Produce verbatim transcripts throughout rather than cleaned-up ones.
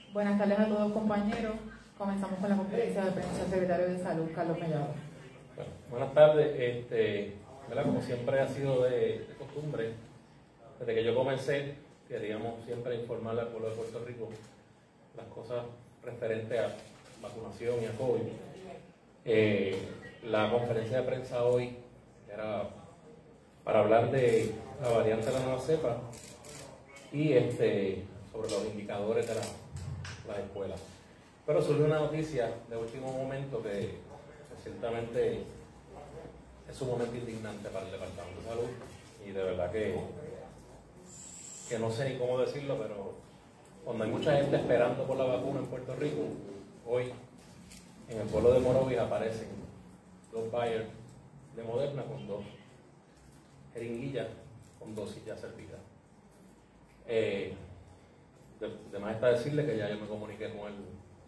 Buenas tardes a todos, compañeros. Comenzamos con la conferencia de prensa del secretario de Salud, Carlos Mellado. Bueno, buenas tardes. Este, ¿verdad? Como siempre ha sido de, de costumbre, desde que yo comencé, queríamos siempre informarle al pueblo de Puerto Rico las cosas referentes a vacunación y a COVID. Eh, la conferencia de prensa hoy era para hablar de la variante de la nueva cepa y este, sobre los indicadores de la, las escuelas. Pero surgió una noticia de último momento que, que ciertamente es sumamente indignante para el Departamento de Salud y de verdad que, que no sé ni cómo decirlo, pero cuando hay mucha gente esperando por la vacuna en Puerto Rico, hoy en el pueblo de Morovis aparecen dos Bayer de Moderna con dos jeringuillas con dosis ya servidas. Eh, de, de más está decirle que ya yo me comuniqué con el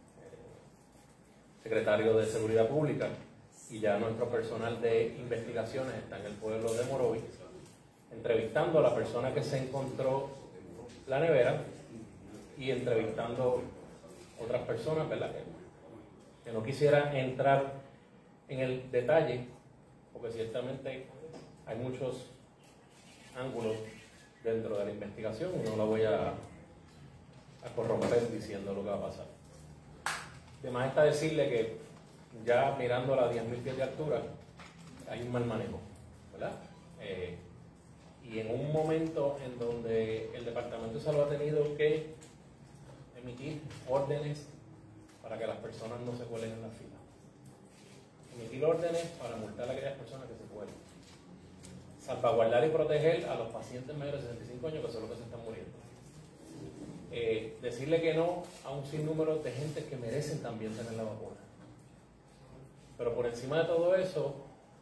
eh, secretario de Seguridad Pública y ya nuestro personal de investigaciones está en el pueblo de Morovis entrevistando a la persona que se encontró la nevera y entrevistando otras personas, ¿verdad? Que, que no quisiera entrar en el detalle porque ciertamente hay muchos ángulos dentro de la investigación y no la voy a, a corromper diciendo lo que va a pasar. Además está decirle que ya mirando a diez mil pies de altura hay un mal manejo, ¿verdad? Eh, y en un momento en donde el Departamento de Salud ha tenido que emitir órdenes para que las personas no se cuelen en la fila. Emitir órdenes para multar a aquellas personas que se cuelen. Salvaguardar y proteger a los pacientes mayores de sesenta y cinco años, que son los que se están muriendo. Eh, decirle que no a un sinnúmero de gente que merecen también tener la vacuna. Pero por encima de todo eso,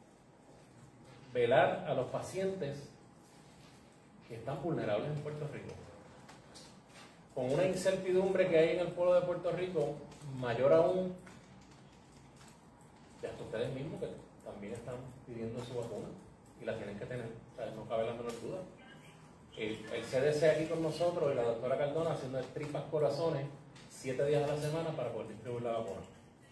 velar a los pacientes que están vulnerables en Puerto Rico. Con una incertidumbre que hay en el pueblo de Puerto Rico, mayor aún, de hasta ustedes mismos que también están pidiendo su vacuna y la tienen que tener, o sea, no cabe la menor duda. El, el C D C aquí con nosotros y la doctora Cardona haciendo tripas corazones siete días a la semana para poder distribuir la vacuna.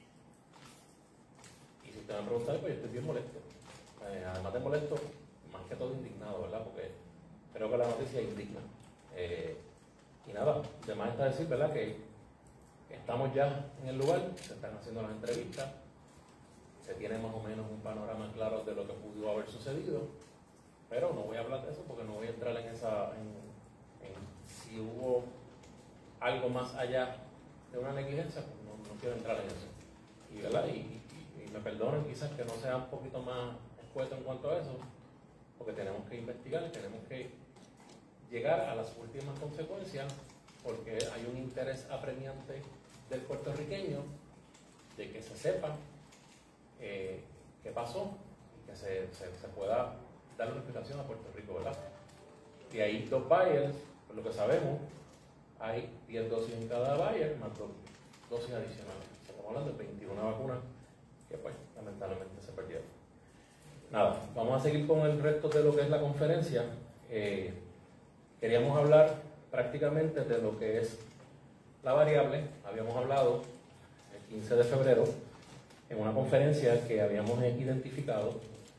Y si ustedes me preguntan, pues yo estoy bien molesto. Eh, además de molesto, más que todo indignado, ¿verdad? Porque creo que la noticia es indigna. Eh, y nada, de más está decir, ¿verdad? Que estamos ya en el lugar, se están haciendo las entrevistas, se tiene más o menos un panorama claro de lo que pudo haber sucedido, pero no voy a hablar de eso porque no voy a entrar en esa, en, en si hubo algo más allá de una negligencia, pues no, no quiero entrar en eso. Y, ¿verdad? Y, y, y me perdonen quizás que no sea un poquito más escueto en cuanto a eso, porque tenemos que investigar y tenemos que llegar a las últimas consecuencias, porque hay un interés apremiante del puertorriqueño de que se sepa Eh, qué pasó y que se, se, se pueda dar una explicación a Puerto Rico, ¿verdad? Y hay dos Bayers, por lo que sabemos, hay diez dosis en cada Bayer, más dos dosis adicionales. Estamos hablando de veintiuna vacunas que pues lamentablemente se perdieron. Nada, vamos a seguir con el resto de lo que es la conferencia. Eh, queríamos hablar prácticamente de lo que es la variable. Habíamos hablado el quince de febrero en una conferencia que habíamos identificado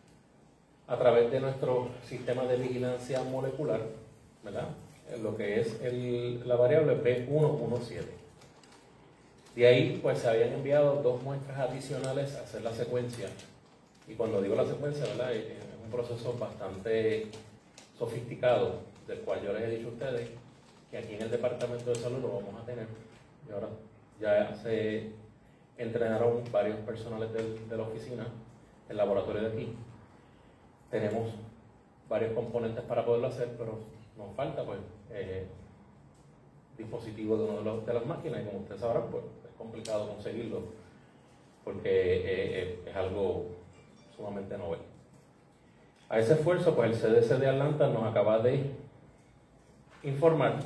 a través de nuestro sistema de vigilancia molecular, ¿verdad? En lo que es el, la variable B uno diecisiete. De ahí, pues, se habían enviado dos muestras adicionales a hacer la secuencia. Y cuando digo la secuencia, ¿verdad? Es un proceso bastante sofisticado, del cual yo les he dicho a ustedes que aquí en el Departamento de Salud lo vamos a tener. Y ahora ya se entrenaron varios personales de, de la oficina, el laboratorio de aquí. Tenemos varios componentes para poderlo hacer, pero nos falta pues eh, dispositivo de una de, los, de las máquinas y como ustedes sabrán, pues es complicado conseguirlo porque eh, es algo sumamente novel. A ese esfuerzo, pues el C D C de Atlanta nos acaba de informar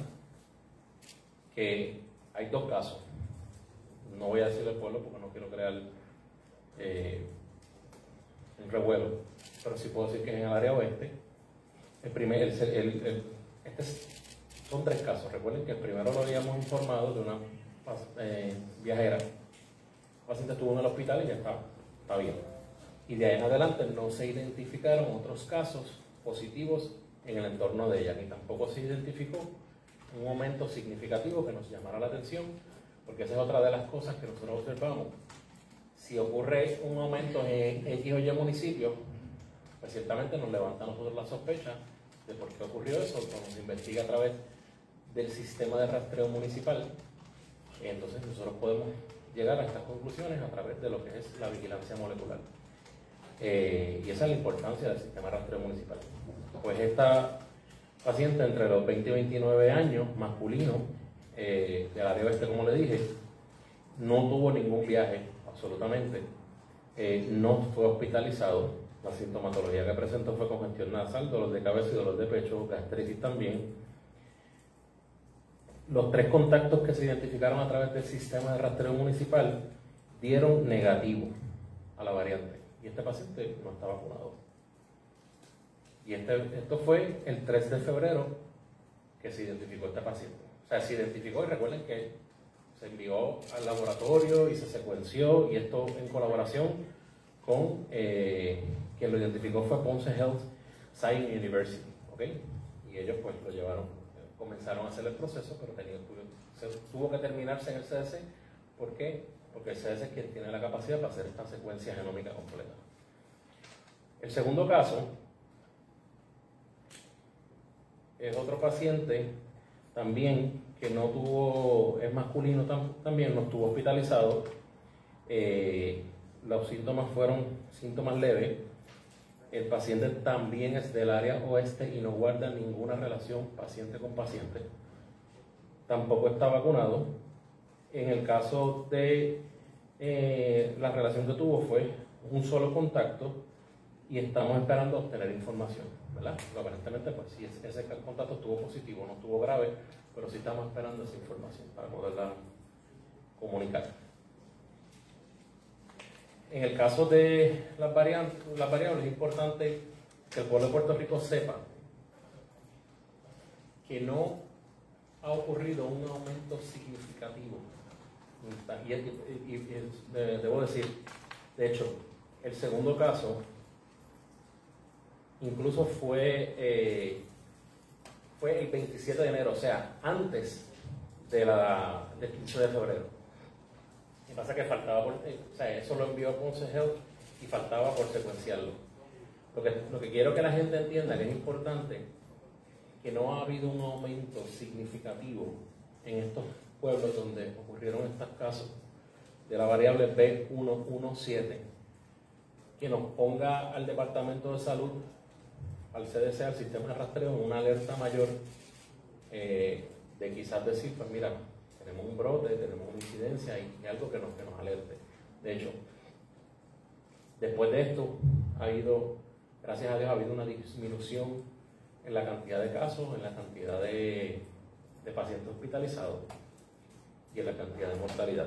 que hay dos casos. No voy a decir el pueblo porque no quiero crear eh, un revuelo, pero sí puedo decir que es en el área oeste. El primer, el, el, el, este es, son tres casos. Recuerden que el primero lo habíamos informado de una eh, viajera. El paciente estuvo en el hospital y ya está, está bien. Y de ahí en adelante no se identificaron otros casos positivos en el entorno de ella, ni tampoco se identificó un aumento significativo que nos llamara la atención, porque esa es otra de las cosas que nosotros observamos. Si ocurre un aumento en X o Y municipio, pues ciertamente nos levanta a nosotros la sospecha de por qué ocurrió eso, cuando se investiga a través del sistema de rastreo municipal. Entonces nosotros podemos llegar a estas conclusiones a través de lo que es la vigilancia molecular. Eh, y esa es la importancia del sistema de rastreo municipal. Pues esta paciente entre los veinte y veintinueve años, masculino, eh, del área oeste, como le dije, no tuvo ningún viaje, absolutamente, eh, no fue hospitalizado. La sintomatología que presentó fue congestión nasal, dolor de cabeza y dolor de pecho, gastritis también. Los tres contactos que se identificaron a través del sistema de rastreo municipal dieron negativo a la variante. Y este paciente no está vacunado. Y este, esto fue el tres de febrero que se identificó este paciente. O sea, se identificó, y recuerden que se envió al laboratorio y se secuenció, y esto en colaboración con eh, quien lo identificó fue Ponce Health Science University, ¿ok? Y ellos pues lo llevaron, comenzaron a hacer el proceso, pero tenía, se tuvo que terminarse en el C D C. ¿Por qué? Porque el C D C es quien tiene la capacidad para hacer esta secuencia genómica completa. El segundo caso es otro paciente también que no tuvo, es masculino tam, también, no estuvo hospitalizado. Eh, los síntomas fueron síntomas leves. El paciente también es del área oeste y no guarda ninguna relación paciente con paciente. Tampoco está vacunado. En el caso de eh, la relación que tuvo fue un solo contacto y estamos esperando obtener información, ¿verdad? Pero aparentemente, pues si ese contacto estuvo positivo, no estuvo grave, pero sí estamos esperando esa información para poderla comunicar. En el caso de las variables, las variables, es importante que el pueblo de Puerto Rico sepa que no ha ocurrido un aumento significativo. Y, y, y, y debo decir, de hecho, el segundo caso incluso fue, eh, fue el veintisiete de enero, o sea, antes de la, del quince de febrero. Lo que pasa es que faltaba, por, eh, o sea, eso lo envió a Ponce Health y faltaba por secuenciarlo. Lo que, lo que quiero que la gente entienda que es importante, que no ha habido un aumento significativo en estos pueblos donde ocurrieron estos casos de la variable B ciento diecisiete, que nos ponga al Departamento de Salud, al C D C, al sistema de rastreo, en una alerta mayor eh, de quizás decir, pues mira, tenemos un brote, tenemos una incidencia y, y algo que nos, que nos alerte. De hecho, después de esto, ha habido, gracias a Dios, ha habido una disminución en la cantidad de casos, en la cantidad de, de pacientes hospitalizados y en la cantidad de mortalidad.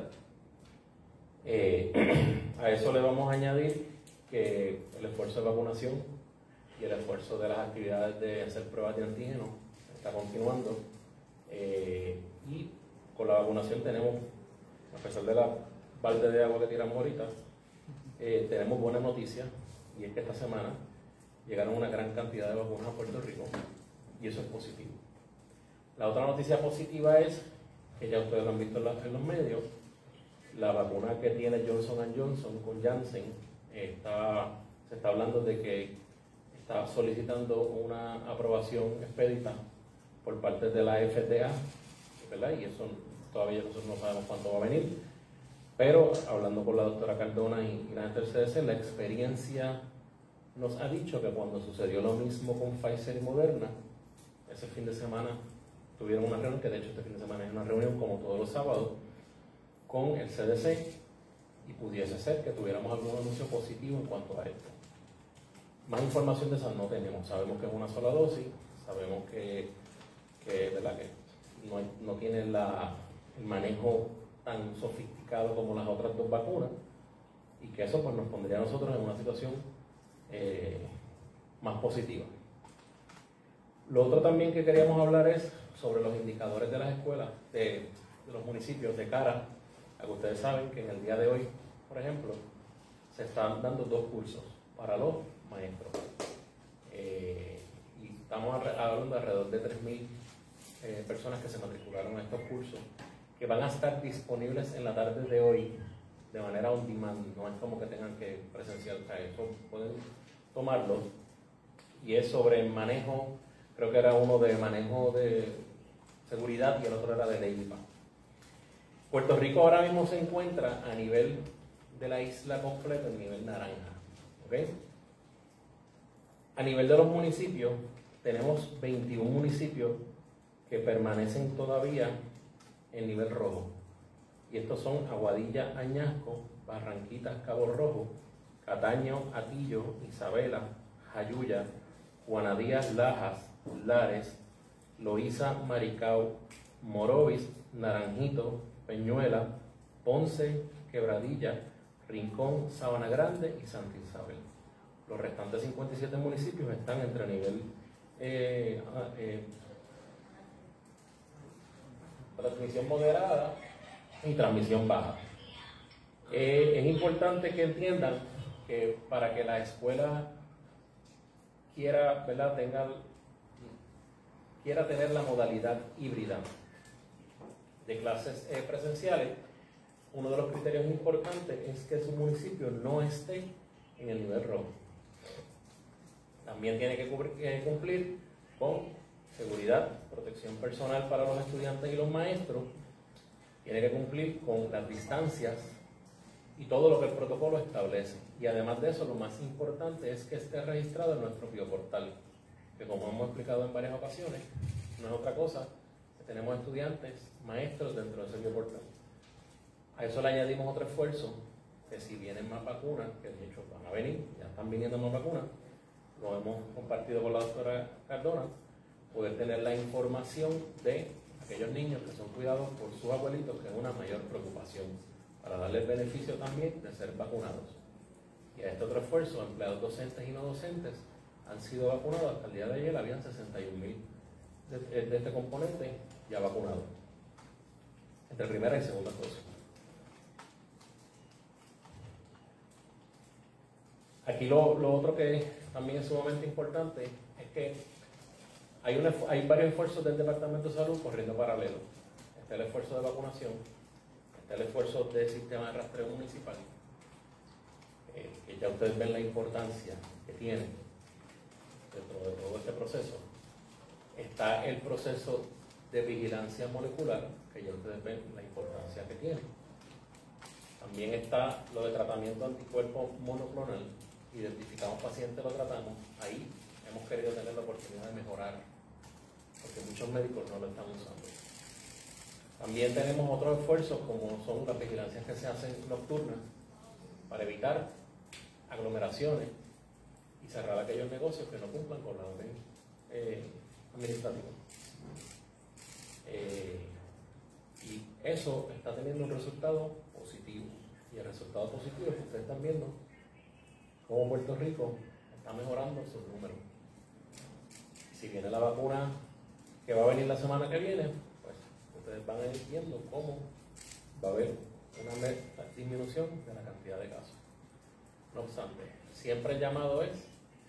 Eh, a eso le vamos a añadir que el esfuerzo de vacunación y el esfuerzo de las actividades de hacer pruebas de antígenos está continuando. Eh, y con la vacunación tenemos, a pesar de la balde de agua que tiramos ahorita, eh, tenemos buenas noticias, y es que esta semana llegaron una gran cantidad de vacunas a Puerto Rico, y eso es positivo. La otra noticia positiva es, que ya ustedes lo han visto en, la, en los medios, la vacuna que tiene Johnson and Johnson con Janssen, eh, está, se está hablando de que está solicitando una aprobación expedita por parte de la F D A, ¿verdad? Y eso todavía nosotros no sabemos cuánto va a venir, pero hablando con la doctora Cardona y, y la gente del C D C, la experiencia nos ha dicho que cuando sucedió lo mismo con Pfizer y Moderna, ese fin de semana tuvieron una reunión, que de hecho este fin de semana es una reunión como todos los sábados, con el C D C, y pudiese ser que tuviéramos algún anuncio positivo en cuanto a esto. Más información de esa no tenemos. Sabemos que es una sola dosis, sabemos que, que, ¿verdad? que no, hay, no tiene la, el manejo tan sofisticado como las otras dos vacunas, y que eso pues, nos pondría a nosotros en una situación eh, más positiva. Lo otro también que queríamos hablar es sobre los indicadores de las escuelas, de de los municipios de cara a que ustedes saben que en el día de hoy, por ejemplo, se están dando dos cursos para los maestros. Eh, y estamos hablando de alrededor de tres mil eh, personas que se matricularon a estos cursos, que van a estar disponibles en la tarde de hoy de manera on demand. No es como que tengan que presenciar, o sea, eso pueden tomarlo. Y es sobre manejo, creo que era uno de manejo de seguridad y el otro era de ley. Puerto Rico ahora mismo se encuentra a nivel de la isla completa, en nivel naranja. ¿Okay? A nivel de los municipios, tenemos veintiún municipios que permanecen todavía en nivel rojo. Y estos son Aguadilla, Añasco, Barranquitas, Cabo Rojo, Cataño, Atillo, Isabela, Jayuya, Juana Díaz, Lajas, Lares, Loíza, Maricao, Morovis, Naranjito, Peñuela, Ponce, Quebradilla, Rincón, Sabana Grande y Santa Isabel. Los restantes cincuenta y siete municipios están entre nivel eh, eh, transmisión moderada y transmisión baja. Eh, es importante que entiendan que para que la escuela quiera, ¿verdad? Tenga, quiera tener la modalidad híbrida de clases eh, presenciales, uno de los criterios importantes es que su municipio no esté en el nivel rojo. También tiene que eh, cumplir con seguridad, protección personal para los estudiantes y los maestros, tiene que cumplir con las distancias y todo lo que el protocolo establece. Y además de eso, lo más importante es que esté registrado en nuestro bioportal, que como hemos explicado en varias ocasiones, no es otra cosa que tenemos estudiantes, maestros dentro de ese bioportal. A eso le añadimos otro esfuerzo, que si vienen más vacunas, que de hecho van a venir, ya están viniendo más vacunas, lo hemos compartido con la doctora Cardona, poder tener la información de aquellos niños que son cuidados por sus abuelitos, que es una mayor preocupación, para darles beneficio también de ser vacunados. Y a este otro esfuerzo, empleados docentes y no docentes han sido vacunados. Hasta el día de ayer habían sesenta y un mil de, de este componente ya vacunados, entre primera y segunda dosis. Aquí lo, lo otro que también es sumamente importante es que hay, una, hay varios esfuerzos del Departamento de Salud corriendo paralelo. Está el esfuerzo de vacunación, está el esfuerzo del sistema de rastreo municipal, eh, que ya ustedes ven la importancia que tiene dentro de todo este proceso. Está el proceso de vigilancia molecular, que ya ustedes ven la importancia que tiene. También está lo de tratamiento de anticuerpos monoclonal. Identificamos pacientes, lo tratamos. Ahí hemos querido tener la oportunidad de mejorar, porque muchos médicos no lo están usando. También tenemos otros esfuerzos, como son las vigilancias que se hacen nocturnas, para evitar aglomeraciones y cerrar aquellos negocios que no cumplan con la orden eh, administrativa. Eh, y eso está teniendo un resultado positivo. Y el resultado positivo es que ustedes están viendo cómo Puerto Rico está mejorando sus números. Si viene la vacuna que va a venir la semana que viene, pues ustedes van a ir viendo cómo va a haber una disminución de la cantidad de casos. No obstante, siempre el llamado es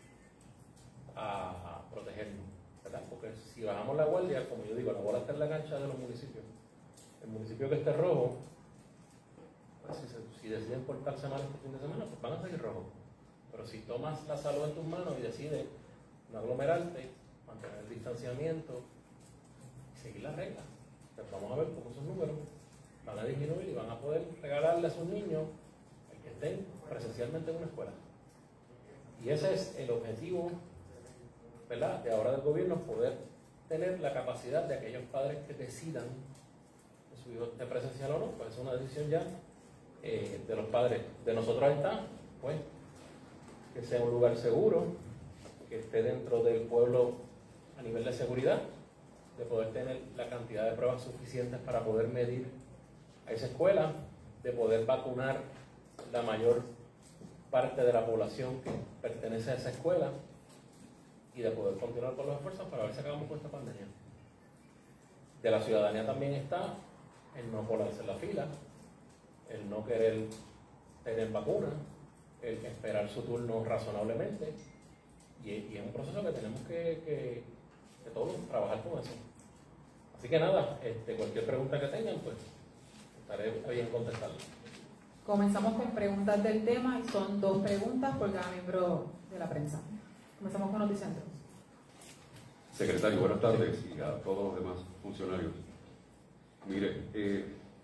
a protegernos, ¿verdad? Porque si bajamos la guardia, como yo digo, la bola está en la cancha de los municipios. El municipio que esté rojo, pues si, se, si deciden portarse mal este fin de semana, pues van a seguir rojos. Pero si tomas la salud en tus manos y decides no aglomerarte, mantener el distanciamiento y seguir las reglas, pues vamos a ver cómo esos números van a disminuir y van a poder regalarle a sus niños el que estén presencialmente en una escuela. Y ese es el objetivo, ¿verdad?, de ahora del gobierno, poder tener la capacidad de aquellos padres que decidan que su hijo esté presencial o no, pues es una decisión ya eh, de los padres. De nosotros está, pues, que sea un lugar seguro, que esté dentro del pueblo a nivel de seguridad, de poder tener la cantidad de pruebas suficientes para poder medir a esa escuela, de poder vacunar la mayor parte de la población que pertenece a esa escuela y de poder continuar con los esfuerzos para ver si acabamos con esta pandemia. De la ciudadanía también está el no colarse en la fila, el no querer tener vacuna, el esperar su turno razonablemente, y, y es un proceso que tenemos que, que, que todos trabajar con eso. Así que nada, este, cualquier pregunta que tengan, pues estaré bien contestarla. Comenzamos con preguntas del tema y son dos preguntas por cada miembro de la prensa. Comenzamos con Noticentro. Secretario, buenas tardes y a todos los demás funcionarios. Mire, eh,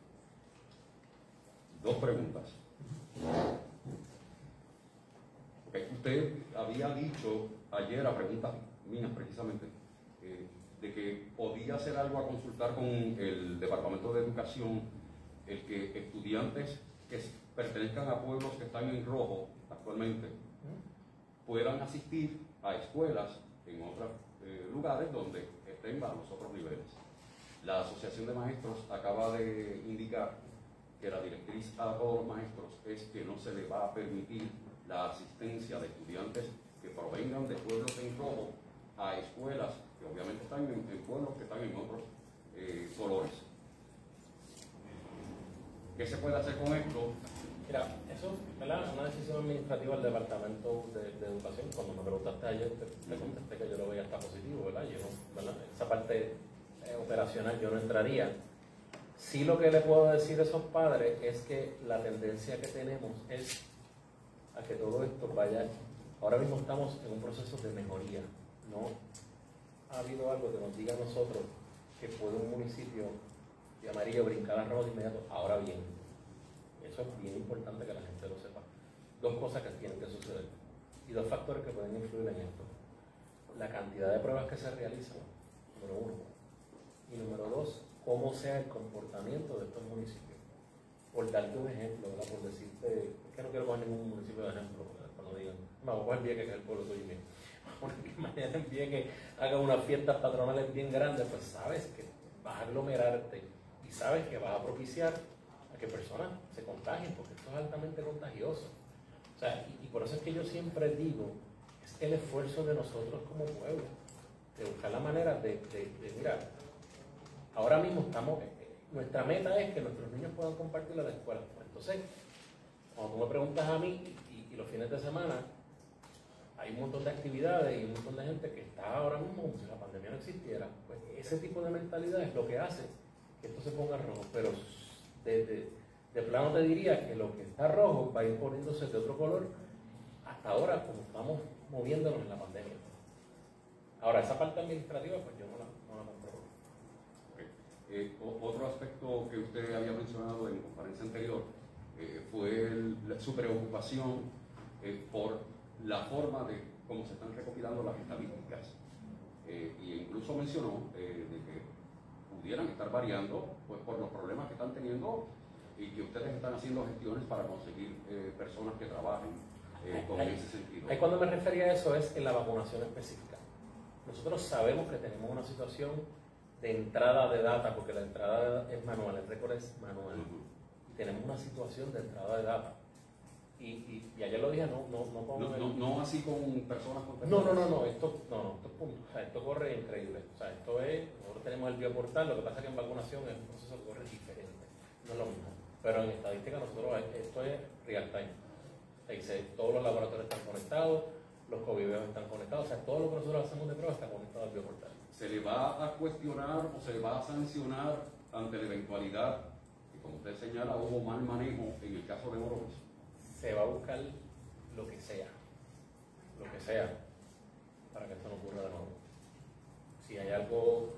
dos preguntas. Okay. Usted había dicho ayer a preguntas mías precisamente eh, de que podía hacer algo a consultar con el Departamento de Educación, el que estudiantes que pertenezcan a pueblos que están en rojo actualmente puedan asistir a escuelas en otros eh, lugares donde estén a los otros niveles. La Asociación de Maestros acaba de indicar que la directriz a todos los maestros es que no se le va a permitir la asistencia de estudiantes que provengan de pueblos en rojo a escuelas que obviamente están en, en pueblos que están en otros eh, colores. ¿Qué se puede hacer con esto? Mira, eso es una decisión administrativa del Departamento de, de Educación. Cuando me preguntaste ayer, te, te contesté que yo lo veía hasta positivo, ¿verdad? Yo no, ¿verdad? Esa parte eh, operacional yo no entraría. Sí, lo que le puedo decir a esos padres es que la tendencia que tenemos es a que todo esto vaya. Ahora mismo estamos en un proceso de mejoría. No ha habido algo que nos diga a nosotros que puede un municipio de amarillo brincar a rojo de inmediato. Ahora bien, eso es bien importante que la gente lo sepa. Dos cosas que tienen que suceder y dos factores que pueden influir en esto: la cantidad de pruebas que se realizan, número uno, y número dos, cómo sea el comportamiento de estos municipios. Por darte un ejemplo, ¿verdad? Por decirte, es que no quiero coger ningún municipio de ejemplo, para no digan, no, voy a coger Vieques, que es el pueblo tuyo mío. Porque mañana en Vieques hagan unas fiestas patronales bien grandes, pues sabes que vas a aglomerarte y sabes que vas a propiciar a que personas se contagien, porque esto es altamente contagioso. O sea, y, y por eso es que yo siempre digo, es el esfuerzo de nosotros como pueblo, de buscar la manera de, de, de mirar, ahora mismo estamos, nuestra meta es que nuestros niños puedan compartir a la escuela. Entonces, cuando tú me preguntas a mí, y, y los fines de semana, hay un montón de actividades y un montón de gente que está ahora mismo como si la pandemia no existiera, pues ese tipo de mentalidad es lo que hace que esto se ponga rojo. Pero de, de, de plano te diría que lo que está rojo va a ir poniéndose de otro color hasta ahora, como estamos moviéndonos en la pandemia. Ahora, esa parte administrativa, pues yo no la, no la controlo. Eh, otro aspecto que usted había mencionado en conferencia anterior eh, fue el, la, su preocupación eh, por la forma de cómo se están recopilando las estadísticas. Eh, y incluso mencionó eh, de que pudieran estar variando pues, por los problemas que están teniendo y que ustedes están haciendo gestiones para conseguir eh, personas que trabajen eh, con ahí, ese sentido. Ahí cuando me refería a eso es en la vacunación específica. Nosotros sabemos que tenemos una situación de entrada de data, porque la entrada es manual, el récord es manual. Uh-huh. Y tenemos una situación de entrada de data. Y, y, y ayer lo dije, no, no, no, con no, el... no, no así con personas con No, no, no, no, esto, no, no, esto, o sea, esto corre increíble. O sea, esto es, nosotros tenemos el bioportal, lo que pasa es que en vacunación es un proceso que corre diferente, no es lo mismo. Pero en estadística nosotros, esto es real time. Dice, todos los laboratorios están conectados, los covideos están conectados, o sea, todo lo que nosotros hacemos de prueba está conectado al bioportal. ¿Se le va a cuestionar o se le va a sancionar ante la eventualidad que, como usted señala, hubo mal manejo en el caso de Orovis? Se va a buscar lo que sea, lo que sea, para que esto no ocurra de nuevo. Si hay algo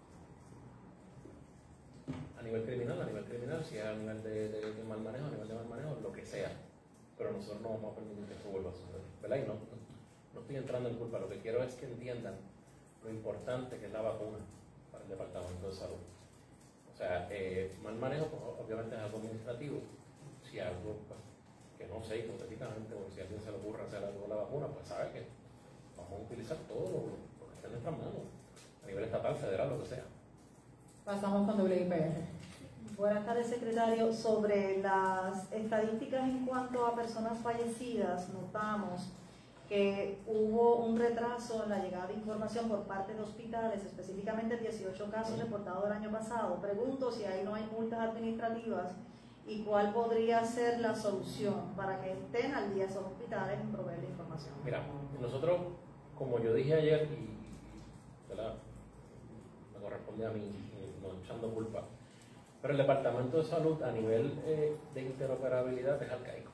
a nivel criminal, a nivel criminal, si hay a nivel de, de, de mal manejo, a nivel de mal manejo, lo que sea. Pero nosotros no vamos a permitir que esto vuelva a suceder, ¿verdad? Y no, no, no estoy entrando en culpa, lo que quiero es que entiendan lo importante que es la vacuna para el Departamento de Salud. O sea, eh, mal manejo, pues, obviamente es algo administrativo. Si algo, pues, que no sé hipotéticamente, o si a alguien se le ocurre hacer algo con la vacuna, pues sabe que vamos a utilizar todo lo, lo que esté en nuestras manos, a nivel estatal, federal, lo que sea. Pasamos con W I P R. Buenas tardes, secretario. Sobre las estadísticas en cuanto a personas fallecidas, notamos que que hubo un retraso en la llegada de información por parte de hospitales, específicamente dieciocho casos reportados el año pasado. Pregunto si ahí no hay multas administrativas y cuál podría ser la solución para que estén al día esos hospitales en proveer la información. Mira, nosotros, como yo dije ayer, y ¿verdad? Me corresponde a mí, no echando culpa, pero el Departamento de Salud a nivel eh, de interoperabilidad es arcaico.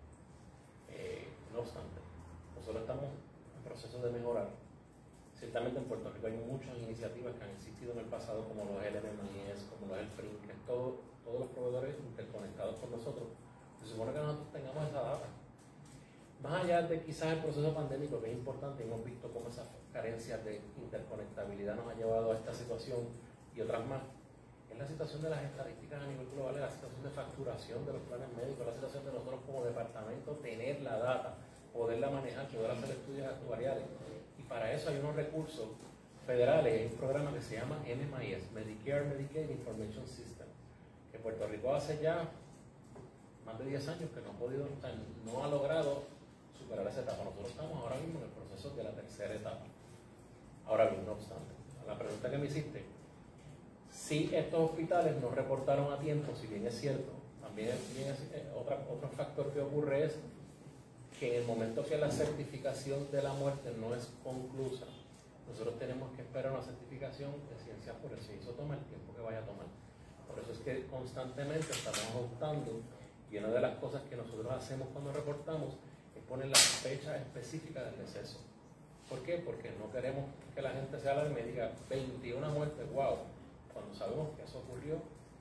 Eh, no obstante, nosotros estamos en proceso de mejorar. Ciertamente en Puerto Rico hay muchas iniciativas que han existido en el pasado, como los L M I S, como los Health Print, que es todo, todos los proveedores interconectados con nosotros. Se supone que nosotros tengamos esa data. Más allá de quizás el proceso pandémico, que es importante, hemos visto cómo esas carencias de interconectabilidad nos ha llevado a esta situación y otras más. Es la situación de las estadísticas a nivel global, es la situación de facturación de los planes médicos, la situación de nosotros como departamento tener la data, poderla manejar, poder hacer estudios actuariales. Y para eso hay unos recursos federales, hay un programa que se llama M M I S, Medicare Medicaid Information System, que Puerto Rico hace ya más de diez años que no ha podido, o sea, no ha logrado superar esa etapa. Nosotros estamos ahora mismo en el proceso de la tercera etapa. Ahora bien, no obstante, a la pregunta que me hiciste, si estos hospitales no reportaron a tiempo, si bien es cierto, también es, bien es, eh, otra, otro factor que ocurre es que en el momento que la certificación de la muerte no es conclusa, nosotros tenemos que esperar una certificación de ciencia forense y eso toma el tiempo que vaya a tomar. Por eso es que constantemente estamos ajustando y una de las cosas que nosotros hacemos cuando reportamos es poner la fecha específica del deceso. ¿Por qué? Porque no queremos que la gente se alarme y diga veintiuna muertes, wow, cuando sabemos que eso ocurrió.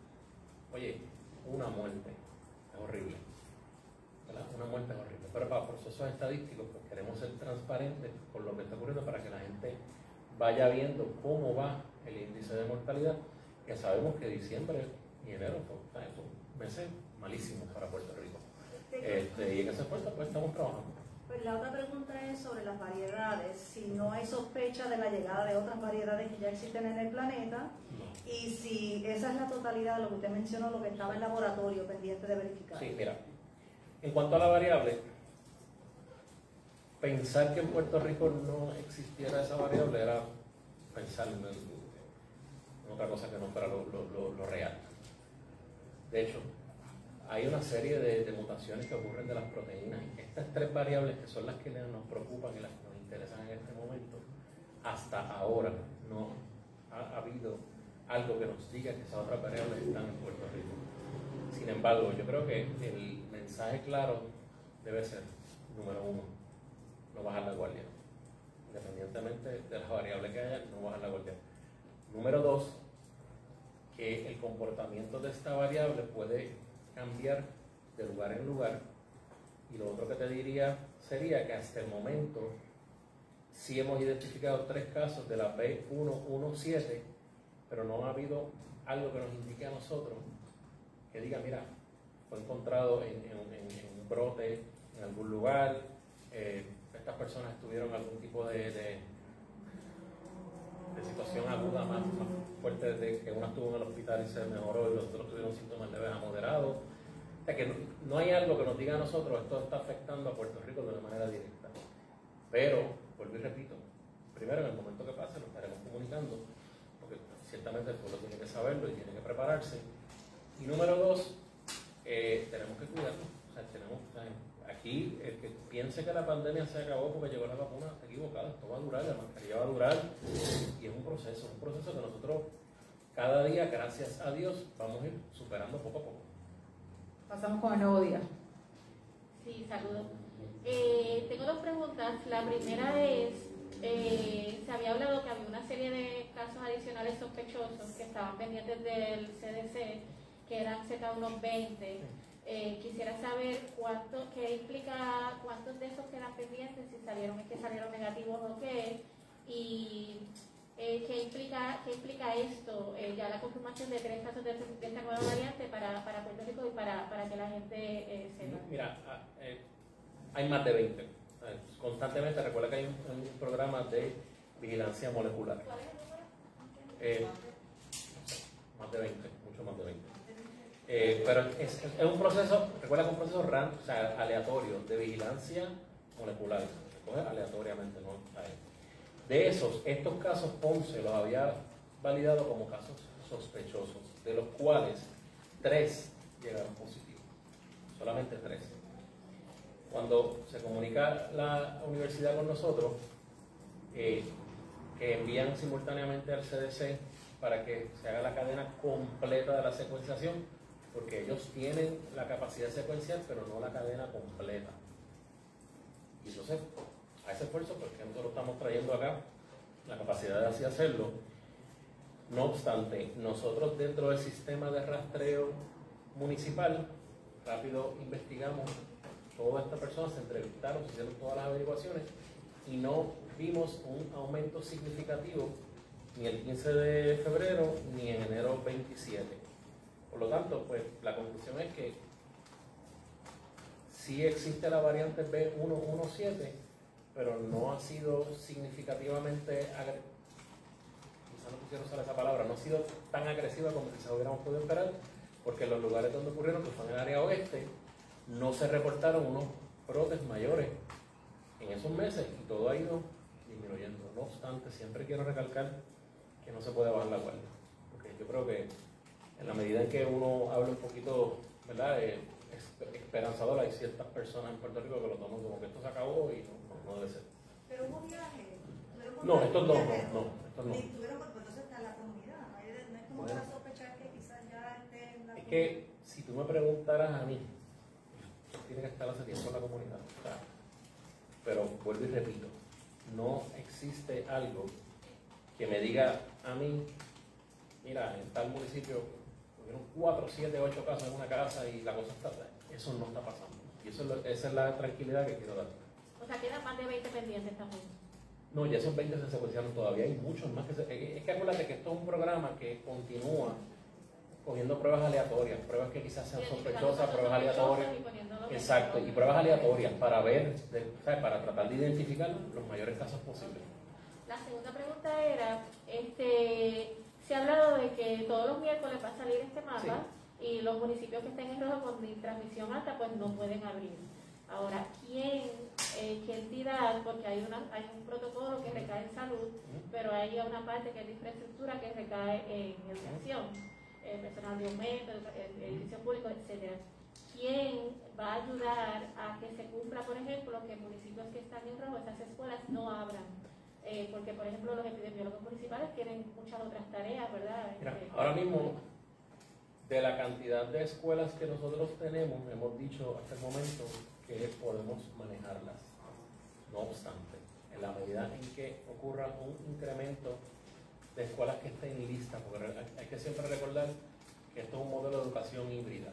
Oye, una muerte es horrible, ¿verdad? Una muerte es horrible, pero para procesos estadísticos pues queremos ser transparentes con lo que está ocurriendo para que la gente vaya viendo cómo va el índice de mortalidad, que sabemos que diciembre y enero son meses malísimos para Puerto Rico. Este, y en ese puesto pues estamos trabajando. Pues la otra pregunta es sobre las variedades, si no hay sospecha de la llegada de otras variedades que ya existen en el planeta, no. Y si esa es la totalidad de lo que usted mencionó, lo que estaba en laboratorio pendiente de verificar. Sí, mira, en cuanto a la variable, pensar que en Puerto Rico no existiera esa variable era pensar en, en otra cosa que no fuera lo, lo, lo, lo real. De hecho, hay una serie de, de mutaciones que ocurren de las proteínas. Estas tres variables que son las que nos preocupan y las que nos interesan en este momento, hasta ahora no ha, ha habido algo que nos diga que esas otras variables están en Puerto Rico. Sin embargo, yo creo que el mensaje claro debe ser, número uno, no bajar la guardia. Independientemente de las variables que haya, no bajar la guardia. Número dos, que el comportamiento de esta variable puede cambiar de lugar en lugar. Y lo otro que te diría sería que hasta el momento sí hemos identificado tres casos de la B uno uno siete, pero no ha habido algo que nos indique a nosotros que diga, mira, fue encontrado en, en, en un brote en algún lugar, eh, estas personas tuvieron algún tipo de, de, de situación aguda más, más fuerte, de que una estuvo en el hospital y se mejoró y los otros tuvieron síntomas leves a moderados. O sea que no, no hay algo que nos diga a nosotros esto está afectando a Puerto Rico de una manera directa. Pero, vuelvo y repito, primero en el momento que pase lo estaremos comunicando, porque ciertamente el pueblo tiene que saberlo y tiene que prepararse. Y número dos, eh, tenemos que cuidarnos. O sea, tenemos, o sea, aquí el que piense que la pandemia se acabó porque llegó la vacuna está equivocado. Esto va a durar, la mascarilla va a durar y es un proceso, un proceso que nosotros cada día, gracias a Dios, vamos a ir superando poco a poco. Pasamos con el nuevo día. Sí, saludos. Eh, tengo dos preguntas. La primera es, eh, se había hablado que había una serie de casos adicionales sospechosos que estaban pendientes del C D C, que eran cerca de unos veinte. Eh, quisiera saber cuánto, qué implica, cuántos de esos quedan pendientes, si salieron, es que salieron negativos o qué, y eh, qué implica, qué implica esto, eh, ya la confirmación de tres casos de, de esta nueva variante para, para Puerto Rico y para, para que la gente eh, sepa. Mira, eh, hay más de veinte. Eh, constantemente, recuerda que hay un, un programa de vigilancia molecular. ¿Cuál es el número? Eh, más de veinte, mucho más de veinte. Eh, pero es, es un proceso, recuerda que es un proceso ran, o sea, aleatorio de vigilancia molecular. escoge aleatoriamente, ¿no? De esos, estos casos Ponce los había validado como casos sospechosos, de los cuales tres llegaron positivos, solamente tres. Cuando se comunica la universidad con nosotros, eh, que envían simultáneamente al C D C para que se haga la cadena completa de la secuenciación, porque ellos tienen la capacidad secuencial, pero no la cadena completa. Y entonces, a ese esfuerzo, porque nosotros estamos trayendo acá la capacidad de así hacerlo. No obstante, nosotros dentro del sistema de rastreo municipal, rápido investigamos todas estas personas, se entrevistaron, se hicieron todas las averiguaciones y no vimos un aumento significativo ni el quince de febrero ni en enero veintisiete. Por lo tanto, pues la conclusión es que sí existe la variante B uno uno siete, pero no ha sido significativamente agresiva, quizá no quisiera usar esa palabra, no ha sido tan agresiva como quizás hubiéramos podido esperar, porque en los lugares donde ocurrieron, que fue en el área oeste, no se reportaron unos brotes mayores en esos meses y todo ha ido disminuyendo. No obstante, siempre quiero recalcar que no se puede bajar la guardia, porque yo creo que en la medida en que uno habla un poquito, ¿verdad?, eh, esperanzador, hay ciertas personas en Puerto Rico que lo toman como que esto se acabó y no, no, no debe ser. Pero hubo viaje. No, estos dos no, no, estos no. Ni tuvieron, pues entonces está en la comunidad. No es como Bueno, para sospechar que quizás ya esté en la es comunidad. que si tú me preguntaras a mí, tiene que estar hace tiempo en la comunidad. O sea, pero vuelvo y repito, no existe algo que me diga a mí, mira, en tal municipio hubieron cuatro, siete, ocho casos en una casa y la cosa está, eso no está pasando. Y eso es lo, esa es la tranquilidad que quiero dar. O sea, quedan más de veinte pendientes también. No, ya esos veinte se secuenciaron todavía, hay muchos más que se... Es que acuérdate que esto es un programa que continúa cogiendo pruebas aleatorias, pruebas que quizás sean sospechosas, pruebas aleatorias. Exacto, y pruebas aleatorias para ver, de, ¿sabes?, para tratar de identificar los mayores casos posibles. La segunda pregunta era, este, se ha hablado de que todos los miércoles va a salir este mapa sí. Y los municipios que estén en rojo con transmisión alta pues no pueden abrir. Ahora, ¿quién, eh, qué entidad? Porque hay, una, hay un protocolo que recae en salud, uh-huh. Pero hay una parte que es de infraestructura que recae en educación, uh-huh. eh, personal de aumento, edificio público, etcétera. ¿Quién va a ayudar a que se cumpla, por ejemplo, que municipios que están en rojo, estas escuelas no abran? Eh, porque, por ejemplo, los epidemiólogos municipales tienen muchas otras tareas, ¿verdad? Mira, eh, ahora mismo, de la cantidad de escuelas que nosotros tenemos, hemos dicho hasta el momento que podemos manejarlas. No obstante, en la medida en que ocurra un incremento de escuelas que estén listas, porque hay que siempre recordar que esto es un modelo de educación híbrida.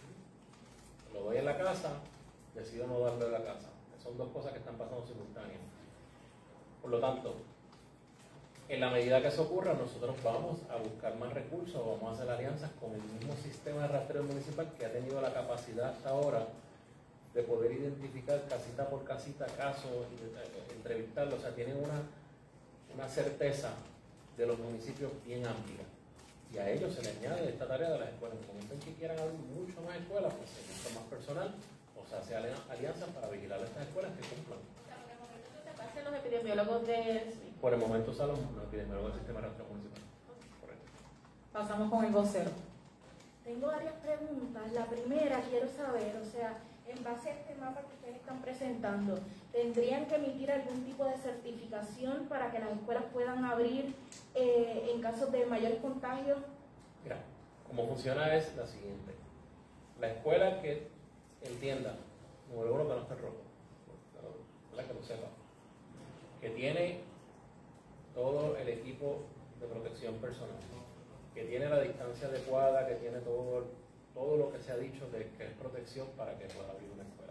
Lo doy en la casa, decido no darlo en la casa. Son dos cosas que están pasando simultáneas. Por lo tanto, en la medida que eso ocurra, nosotros vamos a buscar más recursos, vamos a hacer alianzas con el mismo sistema de rastreo municipal que ha tenido la capacidad hasta ahora de poder identificar casita por casita casos, entrevistarlos. O sea, tienen una, una certeza de los municipios bien amplia. Y a ellos se les añade esta tarea de las escuelas. En el momento en que quieran abrir mucho más escuelas, pues se busca más personal o se hace alianzas para vigilar estas escuelas que cumplan. Los epidemiólogos de... Por el momento son los, los epidemiólogos del sistema de rastreo municipal. Correcto. Pasamos con el vocero. Tengo varias preguntas. La primera, quiero saber, o sea, en base a este mapa que ustedes están presentando, ¿tendrían que emitir algún tipo de certificación para que las escuelas puedan abrir eh, en casos de mayores contagios? Mira, cómo funciona es la siguiente. La escuela que entienda, número uno, que no esté rojo, la que lo sepa, que tiene todo el equipo de protección personal, que tiene la distancia adecuada, que tiene todo, todo lo que se ha dicho de que es protección para que pueda abrir una escuela.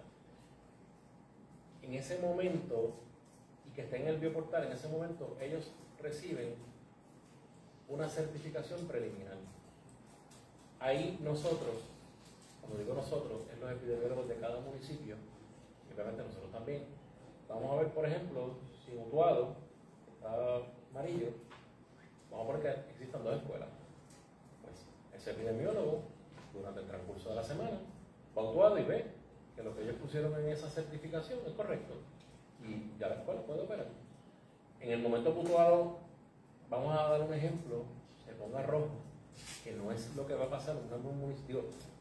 En ese momento, y que esté en el bioportal, en ese momento ellos reciben una certificación preliminar. Ahí nosotros, cuando digo nosotros, es los epidemiólogos de cada municipio, y obviamente nosotros también, vamos a ver, por ejemplo, si Utuado está amarillo, vamos a poner que existan dos escuelas. Pues ese epidemiólogo, durante el transcurso de la semana, va a Utuado y ve que lo que ellos pusieron en esa certificación es correcto. y ya la escuela puede operar. En el momento puntuado, vamos a dar un ejemplo, se ponga rojo, que no es lo que va a pasar en un municipio,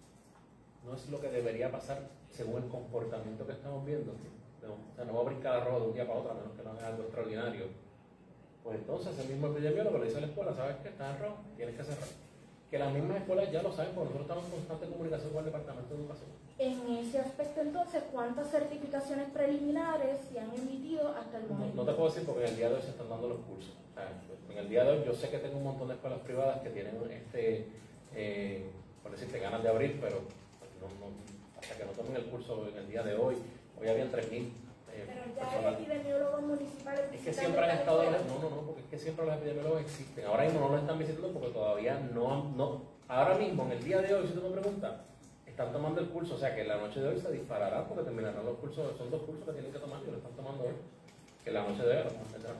no es lo que debería pasar según el comportamiento que estamos viendo. No, o sea, no va a brincar a rojo de un día para otro, a menos que no haga algo extraordinario. Pues entonces el mismo epidemiólogo le dice a la escuela, ¿sabes qué? Está en rojo, tienes que cerrar. Que las mismas escuelas ya lo saben, porque nosotros estamos en constante comunicación con el Departamento de Educación. En ese aspecto, entonces, ¿cuántas certificaciones preliminares se han emitido hasta el momento? No, no te puedo decir porque en el día de hoy se están dando los cursos. O sea, en el día de hoy yo sé que tengo un montón de escuelas privadas que tienen, este, eh, por decirte, ganas de abrir, pero no, no, hasta que no tomen el curso en el día de hoy, hoy habían tres mil. Eh, pero ya personal. hay epidemiólogos municipales. Es que siempre han estado, no, no, no, porque es que siempre los epidemiólogos existen. Ahora mismo no los están visitando porque todavía no, no, ahora mismo, en el día de hoy, si tú me preguntas, están tomando el curso, o sea que en la noche de hoy se dispararán porque terminarán los cursos, son dos cursos que tienen que tomar y lo están tomando hoy, que en la noche de hoy tendrán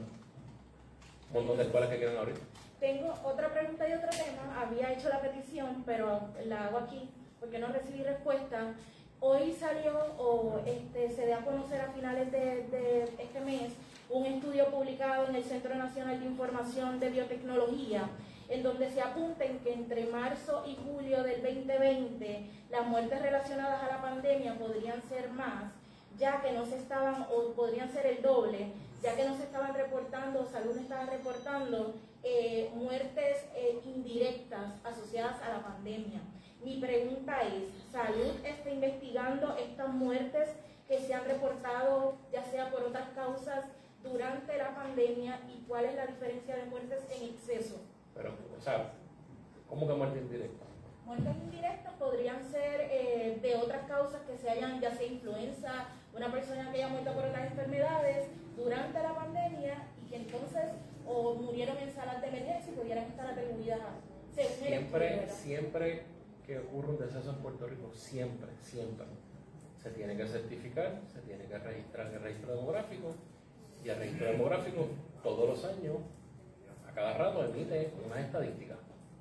un montón de escuelas que quieren abrir. Tengo otra pregunta y otro tema. Había hecho la petición, pero la hago aquí porque no recibí respuesta. Hoy salió o este, se dio a conocer a finales de, de este mes un estudio publicado en el Centro Nacional de Información de Biotecnología, en donde se apunta en que entre marzo y julio del veinte veinte las muertes relacionadas a la pandemia podrían ser más, ya que no se estaban, o podrían ser el doble, ya que no se estaban reportando, Salud no estaba reportando eh, muertes eh, indirectas asociadas a la pandemia. Mi pregunta es, ¿Salud está investigando estas muertes que se han reportado, ya sea por otras causas, durante la pandemia, y cuál es la diferencia de muertes en exceso? Pero, o sea, ¿cómo que muerte indirecta? Muertes indirectas podrían ser eh, de otras causas que se hayan, ya sea influenza, una persona que haya muerto por otras enfermedades durante la pandemia y que entonces o murieron en salas de emergencia y pudieran estar atribuidas a... Siempre, siempre que ocurre un deceso en Puerto Rico, siempre, siempre, se tiene que certificar, se tiene que registrar en el registro demográfico, y el registro demográfico todos los años, a cada rato, emite unas estadísticas.